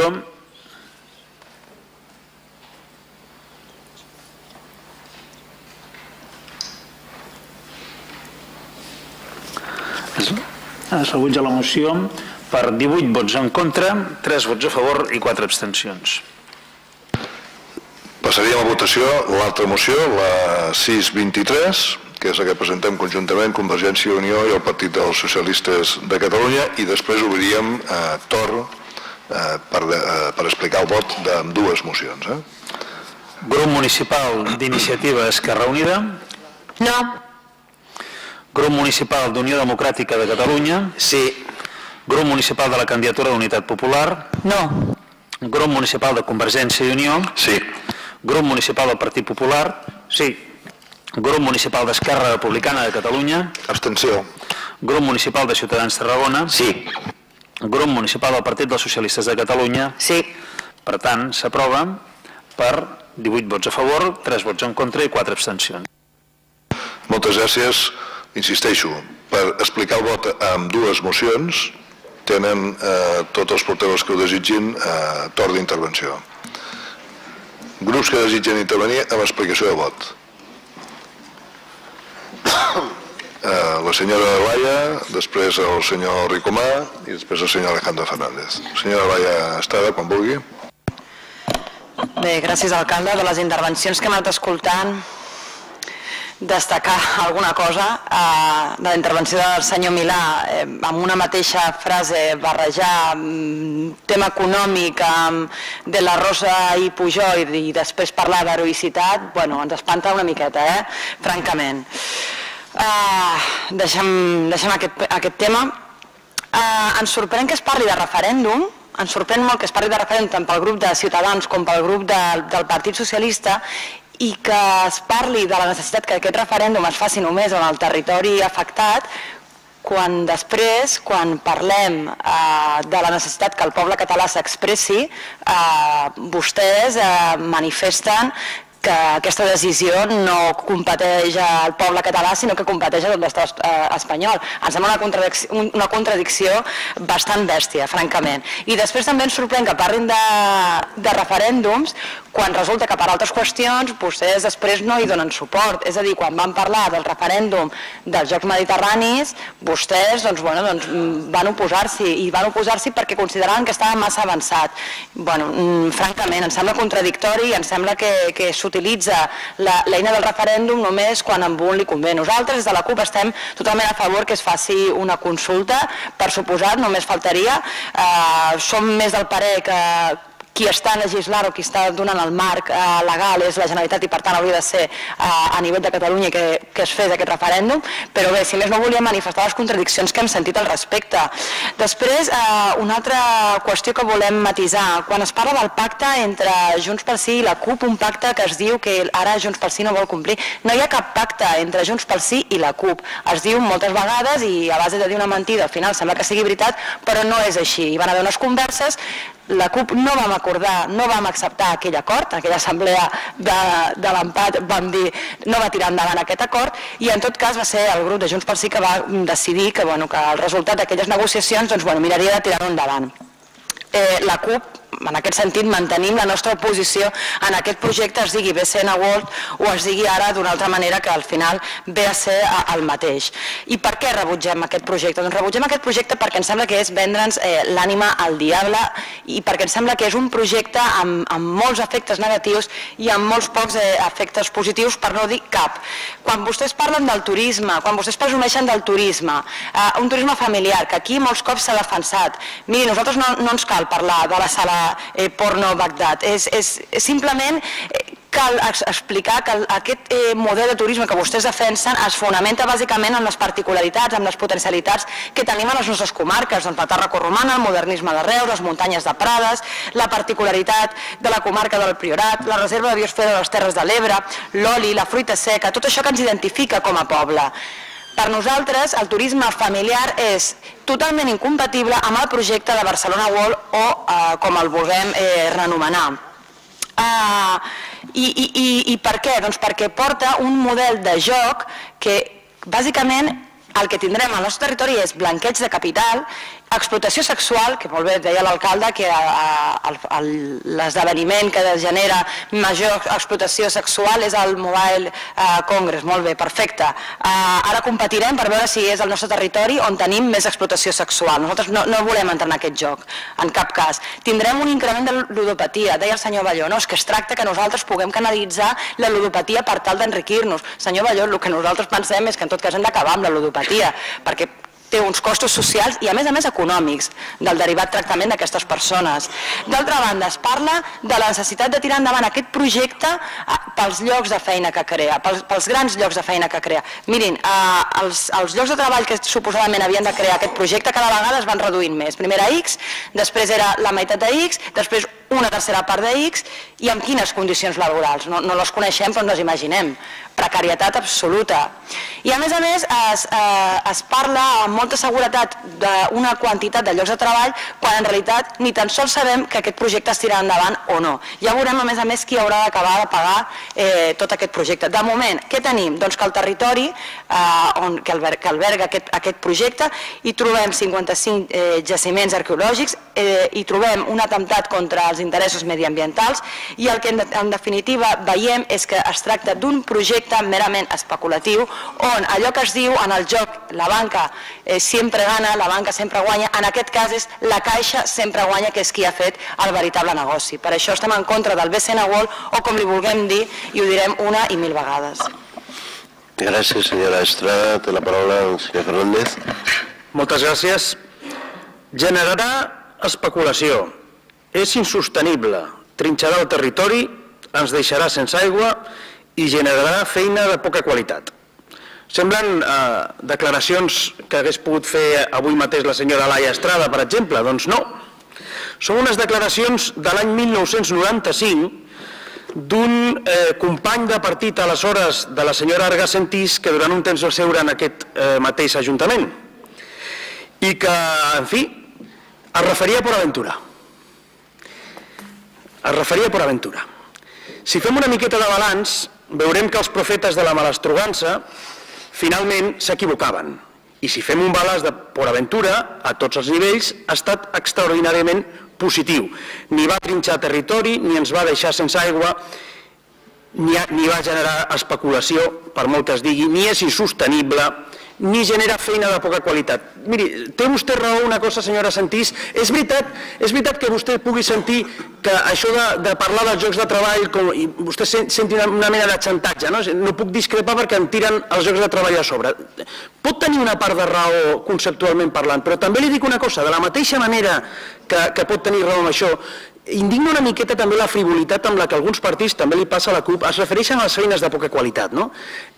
Es rebutja la moció per 18 vots en contra, 3 vots a favor i 4 abstencions. Passaríem a votació l'altra moció, la 623, que és la que presentem conjuntament Convergència i Unió i el Partit dels Socialistes de Catalunya, i després obriríem torn per explicar el vot d'ambdues mocions. Grup Municipal d'Iniciativa Esquerra Unida. No. Grup Municipal d'Unió Democràtica de Catalunya. Sí. Grup Municipal de la Candidatura d'Unitat Popular. No. Grup Municipal de Convergència i Unió. Sí. Grup Municipal del Partit Popular. Sí. Grup Municipal d'Esquerra Republicana de Catalunya. Abstenció. Grup Municipal de Ciutadans Tarragona. Sí. Grup Municipal del Partit dels Socialistes de Catalunya. Sí. Per tant, s'aprova per 18 vots a favor, 3 vots en contra i 4 abstencions. Moltes gràcies. Insisteixo, per explicar el vot amb dues mocions tenen tots els portaveus que ho desitgin torn d'intervenció. Grups que desitgen intervenir amb explicació de vot. La senyora Laia, després el senyor Ricomà i després el senyor Alejandro Fernández. Senyora Laia Estrada, quan vulgui. Bé, gràcies, alcalde. De les intervencions que hem anat escoltant, destacar alguna cosa de la intervenció del senyor Milà, amb una mateixa frase, barrejar tema econòmic de la Rosa i Pujol i després parlar d'heroïcitat, bueno, ens espanta una miqueta, francament. Deixem aquest tema. Ens sorprèn que es parli de referèndum, ens sorprèn molt que es parli de referèndum tant pel grup de Ciutadans com pel grup del Partit Socialista i que es parli de la necessitat que aquest referèndum es faci només en el territori afectat, quan després, quan parlem de la necessitat que el poble català s'expressi, vostès manifesten que aquesta decisió no competeix al poble català, sinó que competeix a tot l'estat espanyol. Ens sembla una contradicció bastant bèstia, francament. I després també ens sorprèn que parlin de referèndums quan resulta que per altres qüestions vostès després no hi donen suport. És a dir, quan van parlar del referèndum dels Jocs Mediterranis, vostès van oposar-s'hi, i van oposar-s'hi perquè consideraven que estava massa avançat. Francament, em sembla contradictori i em sembla que s'utilitza l'eina del referèndum només quan a un li convé. Nosaltres, des de la CUP, estem totalment a favor que es faci una consulta, per suposat, només faltaria. Som més del parer que qui està legislant o qui està donant el marc legal és la Generalitat i per tant hauria de ser a nivell de Catalunya que es fes aquest referèndum, però bé, si més no volia manifestar les contradiccions que hem sentit al respecte. Després, una altra qüestió que volem matisar, quan es parla del pacte entre Junts pel Sí i la CUP, un pacte que es diu que ara Junts pel Sí no vol complir, no hi ha cap pacte entre Junts pel Sí i la CUP, es diu moltes vegades i a base de dir una mentida al final sembla que sigui veritat, però no és així. Hi van haver unes converses, la CUP no vam acordar, no vam acceptar aquell acord, aquella assemblea de l'empat vam dir no va tirar endavant aquest acord i en tot cas va ser el grup de Junts pel Sí que va decidir que el resultat d'aquelles negociacions miraria de tirar-ho endavant. La CUP, en aquest sentit, mantenim la nostra oposició en aquest projecte, es digui BCN World o es digui ara d'una altra manera que al final ve a ser el mateix. I per què rebutgem aquest projecte? Doncs rebutgem aquest projecte perquè ens sembla que és vendre'ns l'ànima al diable i perquè ens sembla que és un projecte amb molts efectes negatius i amb molts pocs efectes positius, per no dir cap. Quan vostès parlen del turisme, quan vostès presumeixen del turisme, un turisme familiar, que aquí molts cops s'ha defensat, miri, nosaltres no ens cal parlar de la sala porno Bagdad, és simplement cal explicar que aquest model de turisme que vostès defensen es fonamenta bàsicament en les particularitats, en les potencialitats que tenim a les nostres comarques, doncs la Tàrraco-Romana, el modernisme de Reus, les muntanyes de Prades, la particularitat de la comarca del Priorat, la reserva de biosfera de les Terres de l'Ebre, l'oli, la fruita seca, tot això que ens identifica com a poble. Per nosaltres, el turisme familiar és totalment incompatible amb el projecte de Barcelona World o com el vulguem renomenar. I per què? Doncs perquè porta un model de joc que bàsicament el que tindrem al nostre territori és blanqueig de capital explotació sexual, que molt bé deia l'alcalde, que l'esdeveniment que genera major explotació sexual és el Mobile Congress, molt bé, perfecte. Ara competirem per veure si és el nostre territori on tenim més explotació sexual. Nosaltres no volem entrar en aquest joc, en cap cas. Tindrem un increment de ludopatia, deia el senyor Balló, no, és que es tracta que nosaltres puguem canalitzar la ludopatia per tal d'enriquir-nos. Senyor Balló, el que nosaltres pensem és que en tot cas hem d'acabar amb la ludopatia, perquè té uns costos socials i a més econòmics del derivat tractament d'aquestes persones. D'altra banda, es parla de la necessitat de tirar endavant aquest projecte pels llocs de feina que crea, pels grans llocs de feina que crea. Mirin, els llocs de treball que suposadament havien de crear aquest projecte cada vegada es van reduint més. Primer era X, després era la meitat de X, després una tercera part de X, i amb quines condicions laborals? No les coneixem però no les imaginem. Precarietat absoluta. I a més es parla amb molta seguretat d'una quantitat de llocs de treball quan en realitat ni tan sols sabem que aquest projecte es tirarà endavant o no. Ja veurem a més qui haurà d'acabar de pagar tot aquest projecte. De moment, què tenim? Doncs que el territori que alberga aquest projecte hi trobem 55 jaciments arqueològics, hi trobem un atemptat contra els interessos mediambientals i el que en definitiva veiem és que es tracta d'un projecte merament especulatiu on allò que es diu en el joc la banca sempre gana, la banca sempre guanya, en aquest cas és la Caixa sempre guanya, que és qui ha fet el veritable negoci. Per això estem en contra del BCN World o com li vulguem dir, i ho direm una i mil vegades. Gràcies, senyora Estrada. Té la paraula el senyor Fernández. Moltes gràcies. Generarà especulació. És insostenible. Trinxarà el territori, ens deixarà sense aigua i generarà feina de poca qualitat. Semblen declaracions que hagués pogut fer avui mateix la senyora Laia Estrada, per exemple. Doncs no. Són unes declaracions de l'any 1995 d'un company de partit aleshores de la senyora Arga Sentís, que durant un temps va seure en aquest mateix ajuntament i que, en fi, es referia a Port Aventura. Es referia a Port Aventura. Si fem una miqueta de balanç, veurem que els profetes de la malastrugança finalment s'equivocaven. I si fem un balanç de Port Aventura, a tots els nivells, ha estat extraordinàriament positiu. Ni va trinxar territori, ni ens va deixar sense aigua, ni va generar especulació, per molt que es digui, ni és insostenible, ni genera feina de poca qualitat. Miri, té vostè raó una cosa, senyora Sentís, és veritat que vostè pugui sentir que això de parlar dels llocs de treball, i vostè senti una mena de xantatge, no puc discrepar perquè em tiren els llocs de treball a sobre. Pot tenir una part de raó conceptualment parlant, però també li dic una cosa, de la mateixa manera que pot tenir raó amb això, indigna una miqueta també la frivolitat amb la que alguns partits, també li passa a la CUP, es refereixen a les feines de poca qualitat, no?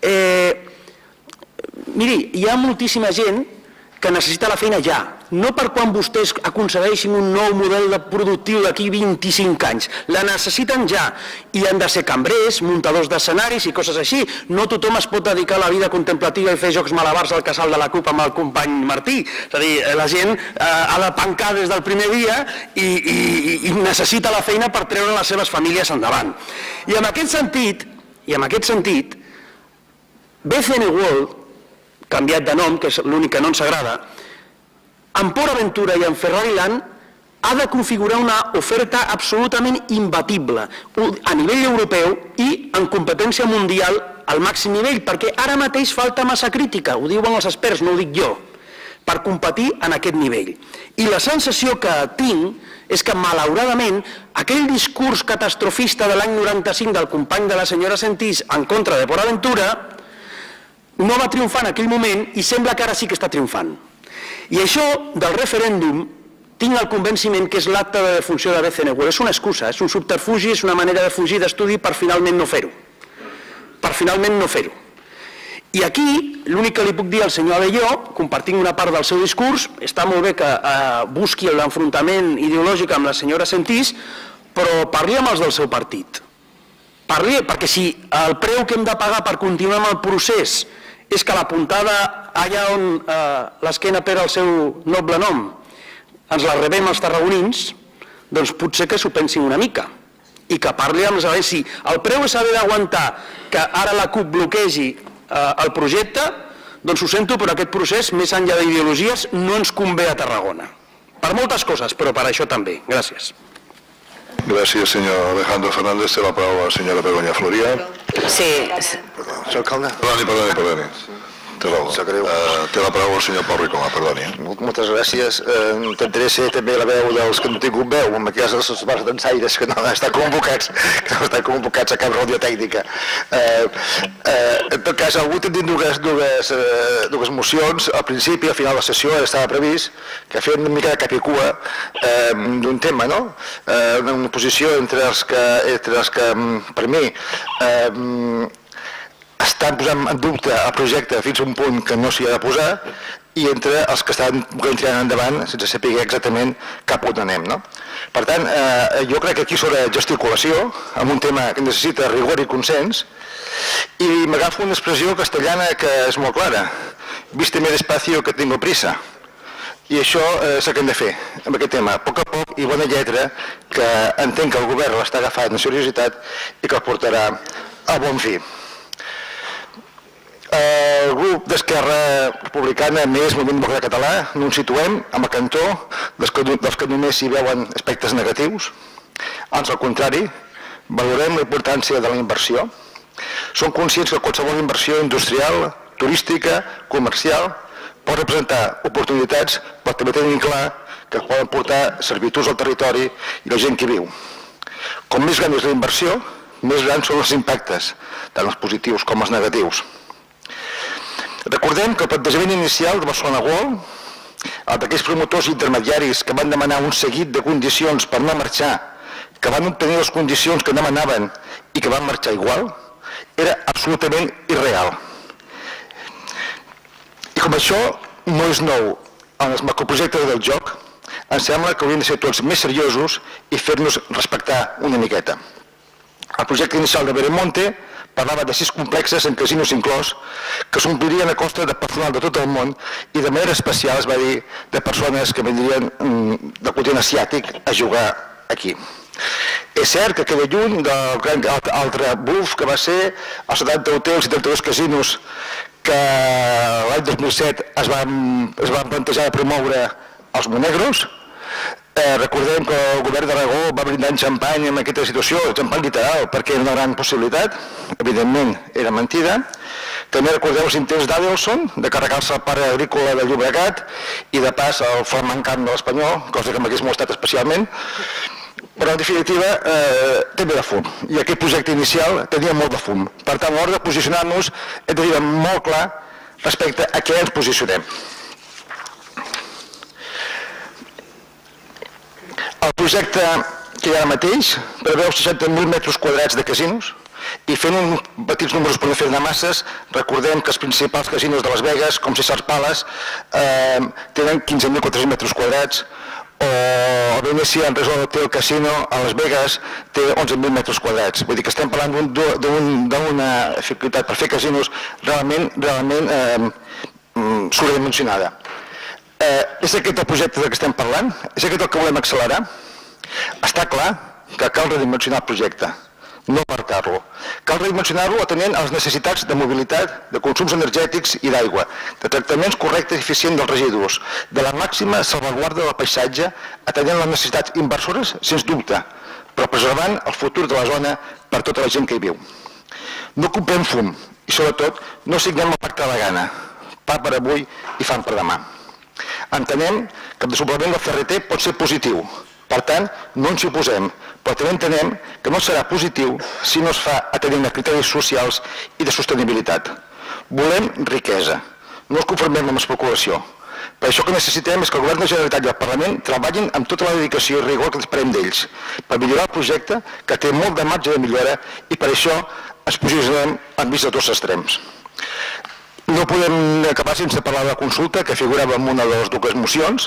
Miri, hi ha moltíssima gent que necessita la feina ja, no per quan vostès aconsegueixin un nou model productiu d'aquí 25 anys, la necessiten ja, i han de ser cambrers, muntadors d'escenaris i coses així. No tothom es pot dedicar a la vida contemplativa i fer jocs malabars al casal de la CUP amb el company Martí. És a dir, la gent ha de pencar des del primer dia i necessita la feina per treure les seves famílies endavant. I en aquest sentit, BCN World, canviat de nom, que és l'únic que no ens agrada, en Port Aventura i en Ferrari Land ha de configurar una oferta absolutament imbatible a nivell europeu i en competència mundial al màxim nivell, perquè ara mateix falta massa crítica, ho diuen els experts, no ho dic jo, per competir en aquest nivell. I la sensació que tinc és que, malauradament, aquell discurs catastrofista de l'any 95 del company de la senyora Sentís en contra de Port Aventura no va triomfar en aquell moment i sembla que ara sí que està triomfant. I això del referèndum tinc el convenciment que és l'acte de defunció de BCN World. És una excusa, és un subterfugi, és una manera de fugir d'estudi per finalment no fer-ho. Per finalment no fer-ho. I aquí l'únic que li puc dir al senyor Abelló, compartint una part del seu discurs, està molt bé que busqui l'enfrontament ideològic amb la senyora Sentís, però parli amb els del seu partit. Parli, perquè si el preu que hem de pagar per continuar amb el procés és que la puntada allà on l'esquena perd el seu noble nom ens la rebem els tarragonins, doncs potser que s'ho pensin una mica i que parli amb els altres. Si el preu és haver d'aguantar que ara la CUP bloquegi el projecte, doncs ho sento, però aquest procés, més enllà d'ideologies, no ens convé a Tarragona. Per moltes coses, però per això també. Gràcies. Gràcies, senyor Alejandro Fernández. Té la paraula la senyora Begoña Floria. Sí. Senyor alcalde. Perdoni. Té la paraula el senyor Pau Ricomà, perdoni. Moltes gràcies. Intentaré ser també la veu dels que no han tingut veu, en aquest cas els bars dansaires que no estan convocats a cap reunió tècnica. En tot cas, avui tenim dues mocions. Al principi, al final de la sessió, estava previst que feien una mica de cap i cua d'un tema, no? Una posició entre els que per mi, estan posant en dubte el projecte fins a un punt que no s'hi ha de posar i entre els que estan tirant endavant sense saber exactament cap on anem. Per tant, jo crec que aquí sobre gesticulació, amb un tema que necessita rigor i consens, i m'agafo una expressió castellana que és molt clara: vísteme despacio que tengo prisa. I això és el que hem de fer amb aquest tema, a poc i bona lletra, que entenc que el govern l'està agafant amb seriositat i que el portarà a bon fi. El grup d'Esquerra Republicana més Moviment Democràtic Català no ens situem amb el cantó dels que només hi veuen aspectes negatius. Ans al contrari, valorem la importància de la inversió. Som conscients que qualsevol inversió industrial, turística, comercial pot representar oportunitats, però també tenim clar que poden portar servituds al territori i la gent que viu. Com més gran és la inversió, més grans són els impactes, tant els positius com els negatius. Recordem que el plantejament inicial de Barcelona World, el d'aquells promotors intermediaris que van demanar un seguit de condicions per no marxar, que van obtenir les condicions que demanaven i que van marxar igual, era absolutament irreal. I com això no és nou en els macroprojectes del joc, em sembla que hauríem de ser tots més seriosos i fer-nos respectar una miqueta. El projecte inicial de Veremonte parlava de 6 complexes amb casinos inclòs que s'omplirien a costa de personal de tot el món i de manera especial, es va dir, de persones que vindrien del continent asiàtic a jugar aquí. És cert que queda lluny del altre bluff que va ser els 70 hotels i 32 casinos que l'any 2007 es van plantejar de promoure els Monegros. Recordem que el govern d'Aragó va brindar en xampany en aquesta situació, xampany literal, perquè era una gran possibilitat, evidentment era mentida. També recordeu els intents d'Adelson de carregar-se el parc agrícola de Llobregat i de pas al Flamant Camp de l'Espanyol, cosa que m'hagués molestat especialment, però en definitiva també de fum, i aquest projecte inicial tenia molt de fum. Per tant, a l'hora de posicionar-nos hem de dir molt clar respecte a què ens posicionem. El projecte que hi ha ara mateix preveu 60.000 metres quadrats de casinos i fent uns petits números per no fer-ne masses, recordem que els principals casinos de Las Vegas, com Caesars Palace, tenen 15.400 metres quadrats, o el Venetian Resort Hotel Casino a Las Vegas té 11.000 metres quadrats. Vull dir que estem parlant d'una dificultat per fer casinos realment sobredimensionada. És aquest el projecte de què estem parlant? És aquest el que volem accelerar? Està clar que cal redimensionar el projecte, no aparcar-lo. Cal redimensionar-lo atenent a les necessitats de mobilitat, de consums energètics i d'aigua, de tractaments correctes i eficients dels residus, de la màxima salvaguarda del paisatge, atenent les necessitats inversores, sens dubte, però preservant el futur de la zona per tota la gent que hi viu. No comprem fum i, sobretot, no signem el pacte de la gana, pa per avui i fam per demà. Entenem que el desenvolupament del CRT pot ser positiu, per tant, no ens hi oposem, però també entenem que no serà positiu si no es fa atenent a criteris socials i de sostenibilitat. Volem riquesa, no ens conformem amb especulació. Per això que necessitem és que el Govern de la Generalitat i el Parlament treballin amb tota la dedicació i rigor que esperem d'ells, per millorar el projecte que té molt de marge de millora i per això ens posicionem enmig de tots els extrems. No podem acabar sense parlar de la consulta que figurava en una de les dues mocions.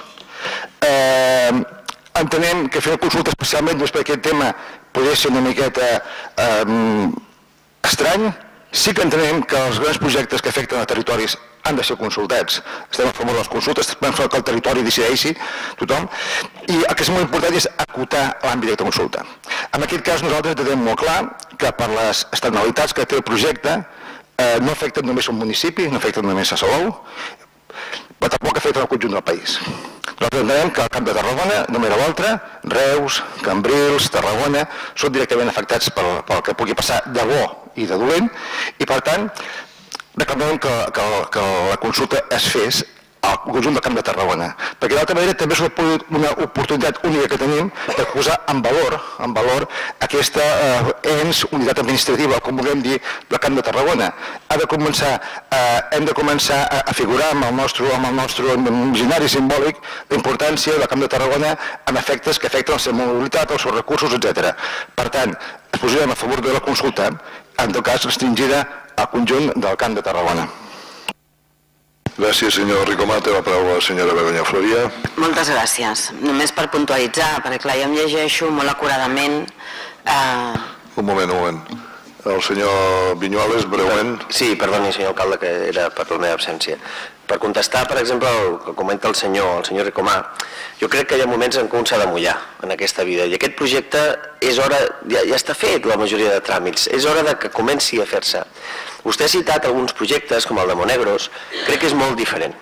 Entenem que fer una consulta especialment per aquest tema podria ser una miqueta estrany. Sí que entenem que els grans projectes que afecten a territoris han de ser consultats. Estem a favor de les consultes, estem a favor que el territori decideixi tothom, i el que és molt important és acotar l'àmbit de consulta. En aquest cas nosaltres tenim molt clar que per les externalitats que té el projecte no afecten només un municipi, no afecten només a Salou, però tampoc afecta el conjunt del país. Nosaltres entenem que el Camp de Tarragona, no m'era l'altre, Reus, Cambrils, Tarragona, són directament afectats pel que pugui passar de bo i de dolent, i per tant reclamem que la consulta es fes al conjunt del Camp de Tarragona, perquè d'altra manera també és una oportunitat única que tenim de posar en valor aquesta ens, unitat administrativa, com vulguem dir, del Camp de Tarragona. Hem de començar a figurar amb el nostre imaginari simbòlic la importància del Camp de Tarragona en efectes que afecten la seva mobilitat, els seus recursos, etc. Per tant, ens posarem a favor de la consulta, en tot cas restringida al conjunt del Camp de Tarragona. Gràcies, senyor Ricomà. Té la paraula la senyora Begoña Floria. Moltes gràcies. Només per puntualitzar, perquè clar, jo em llegeixo molt acuradament... Un moment. El senyor Viñuales, breument. Sí, perdoni, senyor alcalde, que era per la meva absència. Per contestar, per exemple, el que comenta el senyor Ricomà, jo crec que hi ha moments en què un s'ha de mullar en aquesta vida, i aquest projecte és hora, ja està fet la majoria de tràmits, és hora que comenci a fer-se. Vostè ha citat alguns projectes, com el de Monegros, crec que és molt diferent.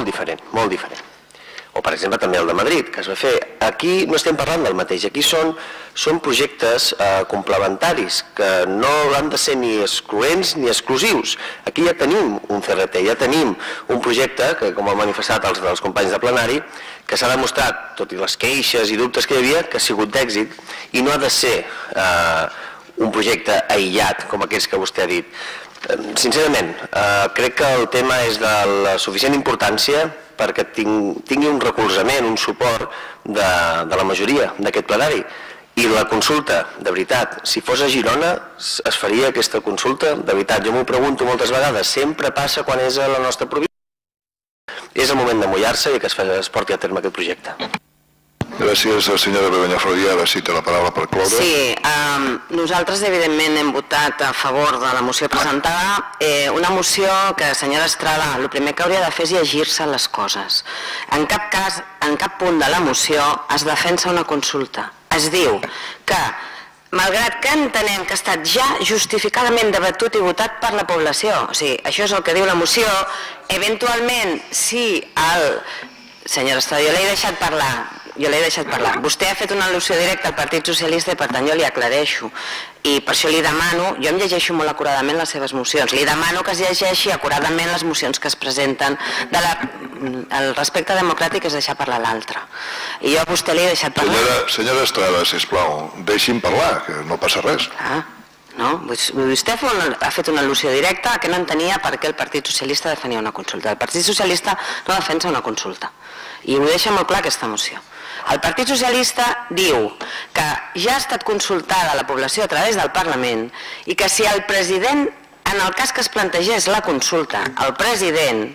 O, per exemple, també el de Madrid, que es va fer. Aquí no estem parlant del mateix, aquí són projectes complementaris, que no han de ser ni excloents ni exclusius. Aquí ja tenim un CRT, ja tenim un projecte, que com han manifestat els dels companys de plenari, que s'ha demostrat, tot i les queixes i dubtes que hi havia, que ha sigut d'èxit, i no ha de ser un projecte aïllat, com aquests que vostè ha dit. Sincerament, crec que el tema és de la suficient importància perquè tingui un recolzament, un suport de la majoria d'aquest plenari. I la consulta, de veritat, si fos a Girona es faria aquesta consulta, de veritat, jo m'ho pregunto moltes vegades, sempre passa quan és a la nostra província. És el moment de mullar-se i que es porti a terme aquest projecte. Gràcies, senyora Begoña Floria. Ara sí té la paraula per cloure. Sí, nosaltres evidentment hem votat a favor de la moció presentada, una moció que, senyora Estrada, el primer que hauria de fer és llegir-se les coses. En cap cas, en cap punt de la moció es defensa una consulta. Es diu que, malgrat que entenem que ha estat ja justificadament debatut i votat per la població, o sigui, això és el que diu la moció, eventualment, si el... Senyora Estrada, jo l'he deixat parlar. Vostè ha fet una al·lusió directa al Partit Socialista i per tant jo li aclareixo. I per això li demano, jo em llegeixo molt acuradament les seves mocions, li demano que es llegeixi acuradament les mocions que es presenten. El respecte democràtic és deixar parlar l'altre. I jo a vostè li he deixat parlar. Senyora Estrada, sisplau, deixi'm parlar, que no passa res. No? Vostè ha fet una al·lusió directa que no entenia per què el Partit Socialista defenia una consulta. El Partit Socialista no defensa una consulta. I ho deixa molt clar aquesta moció. El Partit Socialista diu que ja ha estat consultada la població a través del Parlament i que si el president, en el cas que es plantegés la consulta, el president,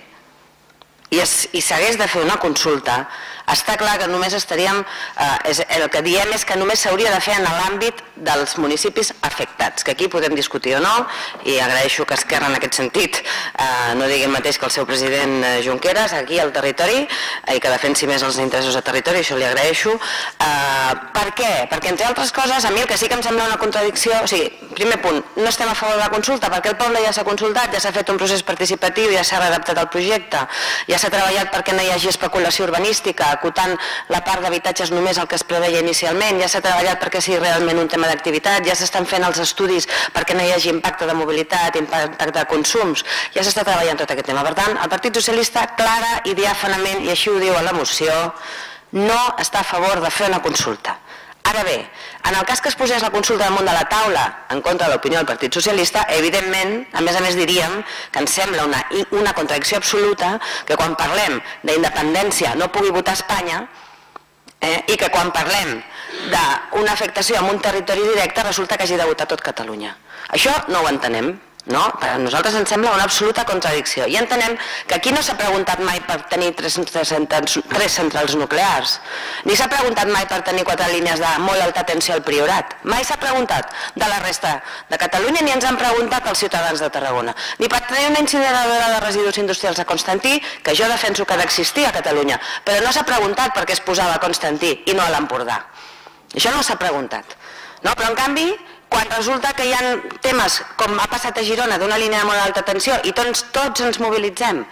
i s'hagués de fer una consulta, està clar que només estaríem, el que diem és que només s'hauria de fer en l'àmbit dels municipis afectats, que aquí podem discutir o no, i agraeixo que Esquerra en aquest sentit no digui el mateix que el seu president Junqueras aquí al territori, i que defensi més els interessos de territori, això li agraeixo. Per què? Perquè, entre altres coses, a mi el que sí que em sembla una contradicció, o sigui, primer punt, no estem a favor de la consulta perquè el poble ja s'ha consultat, ja s'ha fet un procés participatiu, ja s'ha readaptat el projecte, ja s'ha treballat perquè no hi hagi especulació urbanística, acotant la part d'habitatges només el que es preveia inicialment, ja s'ha treballat perquè sigui realment un tema d'activitat, ja s'estan fent els estudis perquè no hi hagi impacte de mobilitat, impacte de consums, ja s'està treballant tot aquest tema. Per tant, el Partit Socialista, clara i diàfanament, i així ho diu a la moció, no està a favor de fer una consulta. Ara bé, en el cas que es posés la consulta damunt de la taula en contra de l'opinió del Partit Socialista, evidentment, a més diríem que ens sembla una contradicció absoluta que quan parlem d'independència no pugui votar Espanya i que quan parlem d'una afectació en un territori directe resulta que hagi de votar tot Catalunya. Això no ho entenem. No? A nosaltres ens sembla una absoluta contradicció i entenem que aquí no s'ha preguntat mai per tenir tres centrals nuclears, ni s'ha preguntat mai per tenir 4 línies de molt alta tensió al Priorat, mai s'ha preguntat de la resta de Catalunya ni ens han preguntat els ciutadans de Tarragona, ni per tenir una incineradora de residus industrials a Constantí, que jo defenso que ha d'existir a Catalunya, però no s'ha preguntat per què es posava a Constantí i no a l'Empordà. Això no s'ha preguntat. Però en canvi, quan resulta que hi ha temes, com ha passat a Girona, d'una línia de molt alta tensió, i tots ens mobilitzem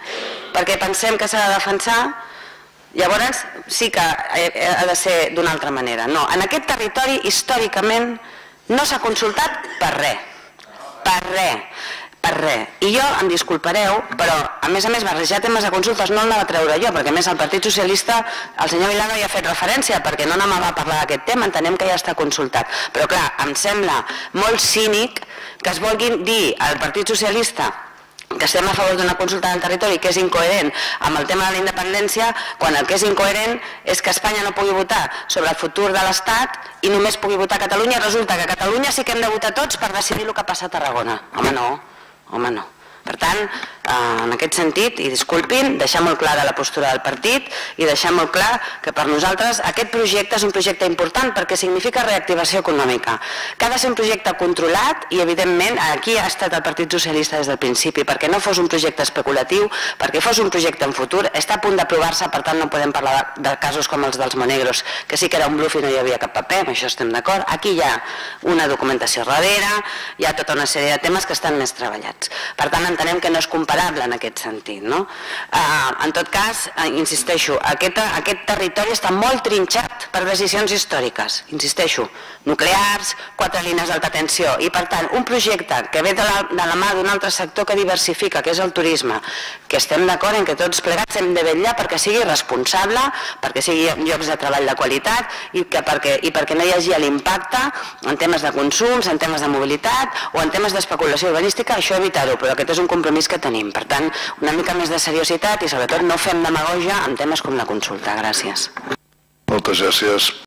perquè pensem que s'ha de defensar, llavors sí que ha de ser d'una altra manera. No, en aquest territori històricament no s'ha consultat per res, per res. I jo, em disculpareu, però a més barrejar temes de consultes no el anava a treure jo, perquè a més el Partit Socialista, el senyor Milà no hi ha fet referència, perquè no anava a parlar d'aquest tema, entenem que ja està consultat. Però clar, em sembla molt cínic que es vulguin dir al Partit Socialista que estem a favor d'una consulta del territori que és incoherent amb el tema de la independència, quan el que és incoherent és que Espanya no pugui votar sobre el futur de l'Estat i només pugui votar Catalunya, i resulta que a Catalunya sí que hem de votar tots per decidir el que passa a Tarragona. Home, no. Per tant, en aquest sentit, i disculpin, deixar molt clara la postura del partit i deixar molt clar que per nosaltres aquest projecte és un projecte important perquè significa reactivació econòmica, que ha de ser un projecte controlat i evidentment aquí ha estat el Partit Socialista des del principi, perquè no fos un projecte especulatiu, perquè fos un projecte en futur, està a punt d'aprovar-se, per tant no podem parlar de casos com els dels Monegros, que sí que era un bluff i no hi havia cap paper, amb això estem d'acord. Aquí hi ha una documentació darrere, hi ha tota una sèrie de temes que estan més treballats. Per tant, entenem que no és comparable en aquest sentit. En tot cas, insisteixo, aquest territori està molt trinxat per decisions històriques, insisteixo, nuclears, 4 línies d'alta tensió, i per tant, un projecte que ve de la mà d'un altre sector que diversifica, que és el turisme, que estem d'acord en que tots plegats hem de vetllar perquè sigui responsable, perquè sigui llocs de treball de qualitat i perquè no hi hagi l'impacte en temes de consums, en temes de mobilitat o en temes d'especulació urbanística, això evitar-ho, però aquest és un compromís que tenim. Per tant, una mica més de seriositat i sobretot no fem demagògia en temes com la consulta. Gràcies. Moltes gràcies.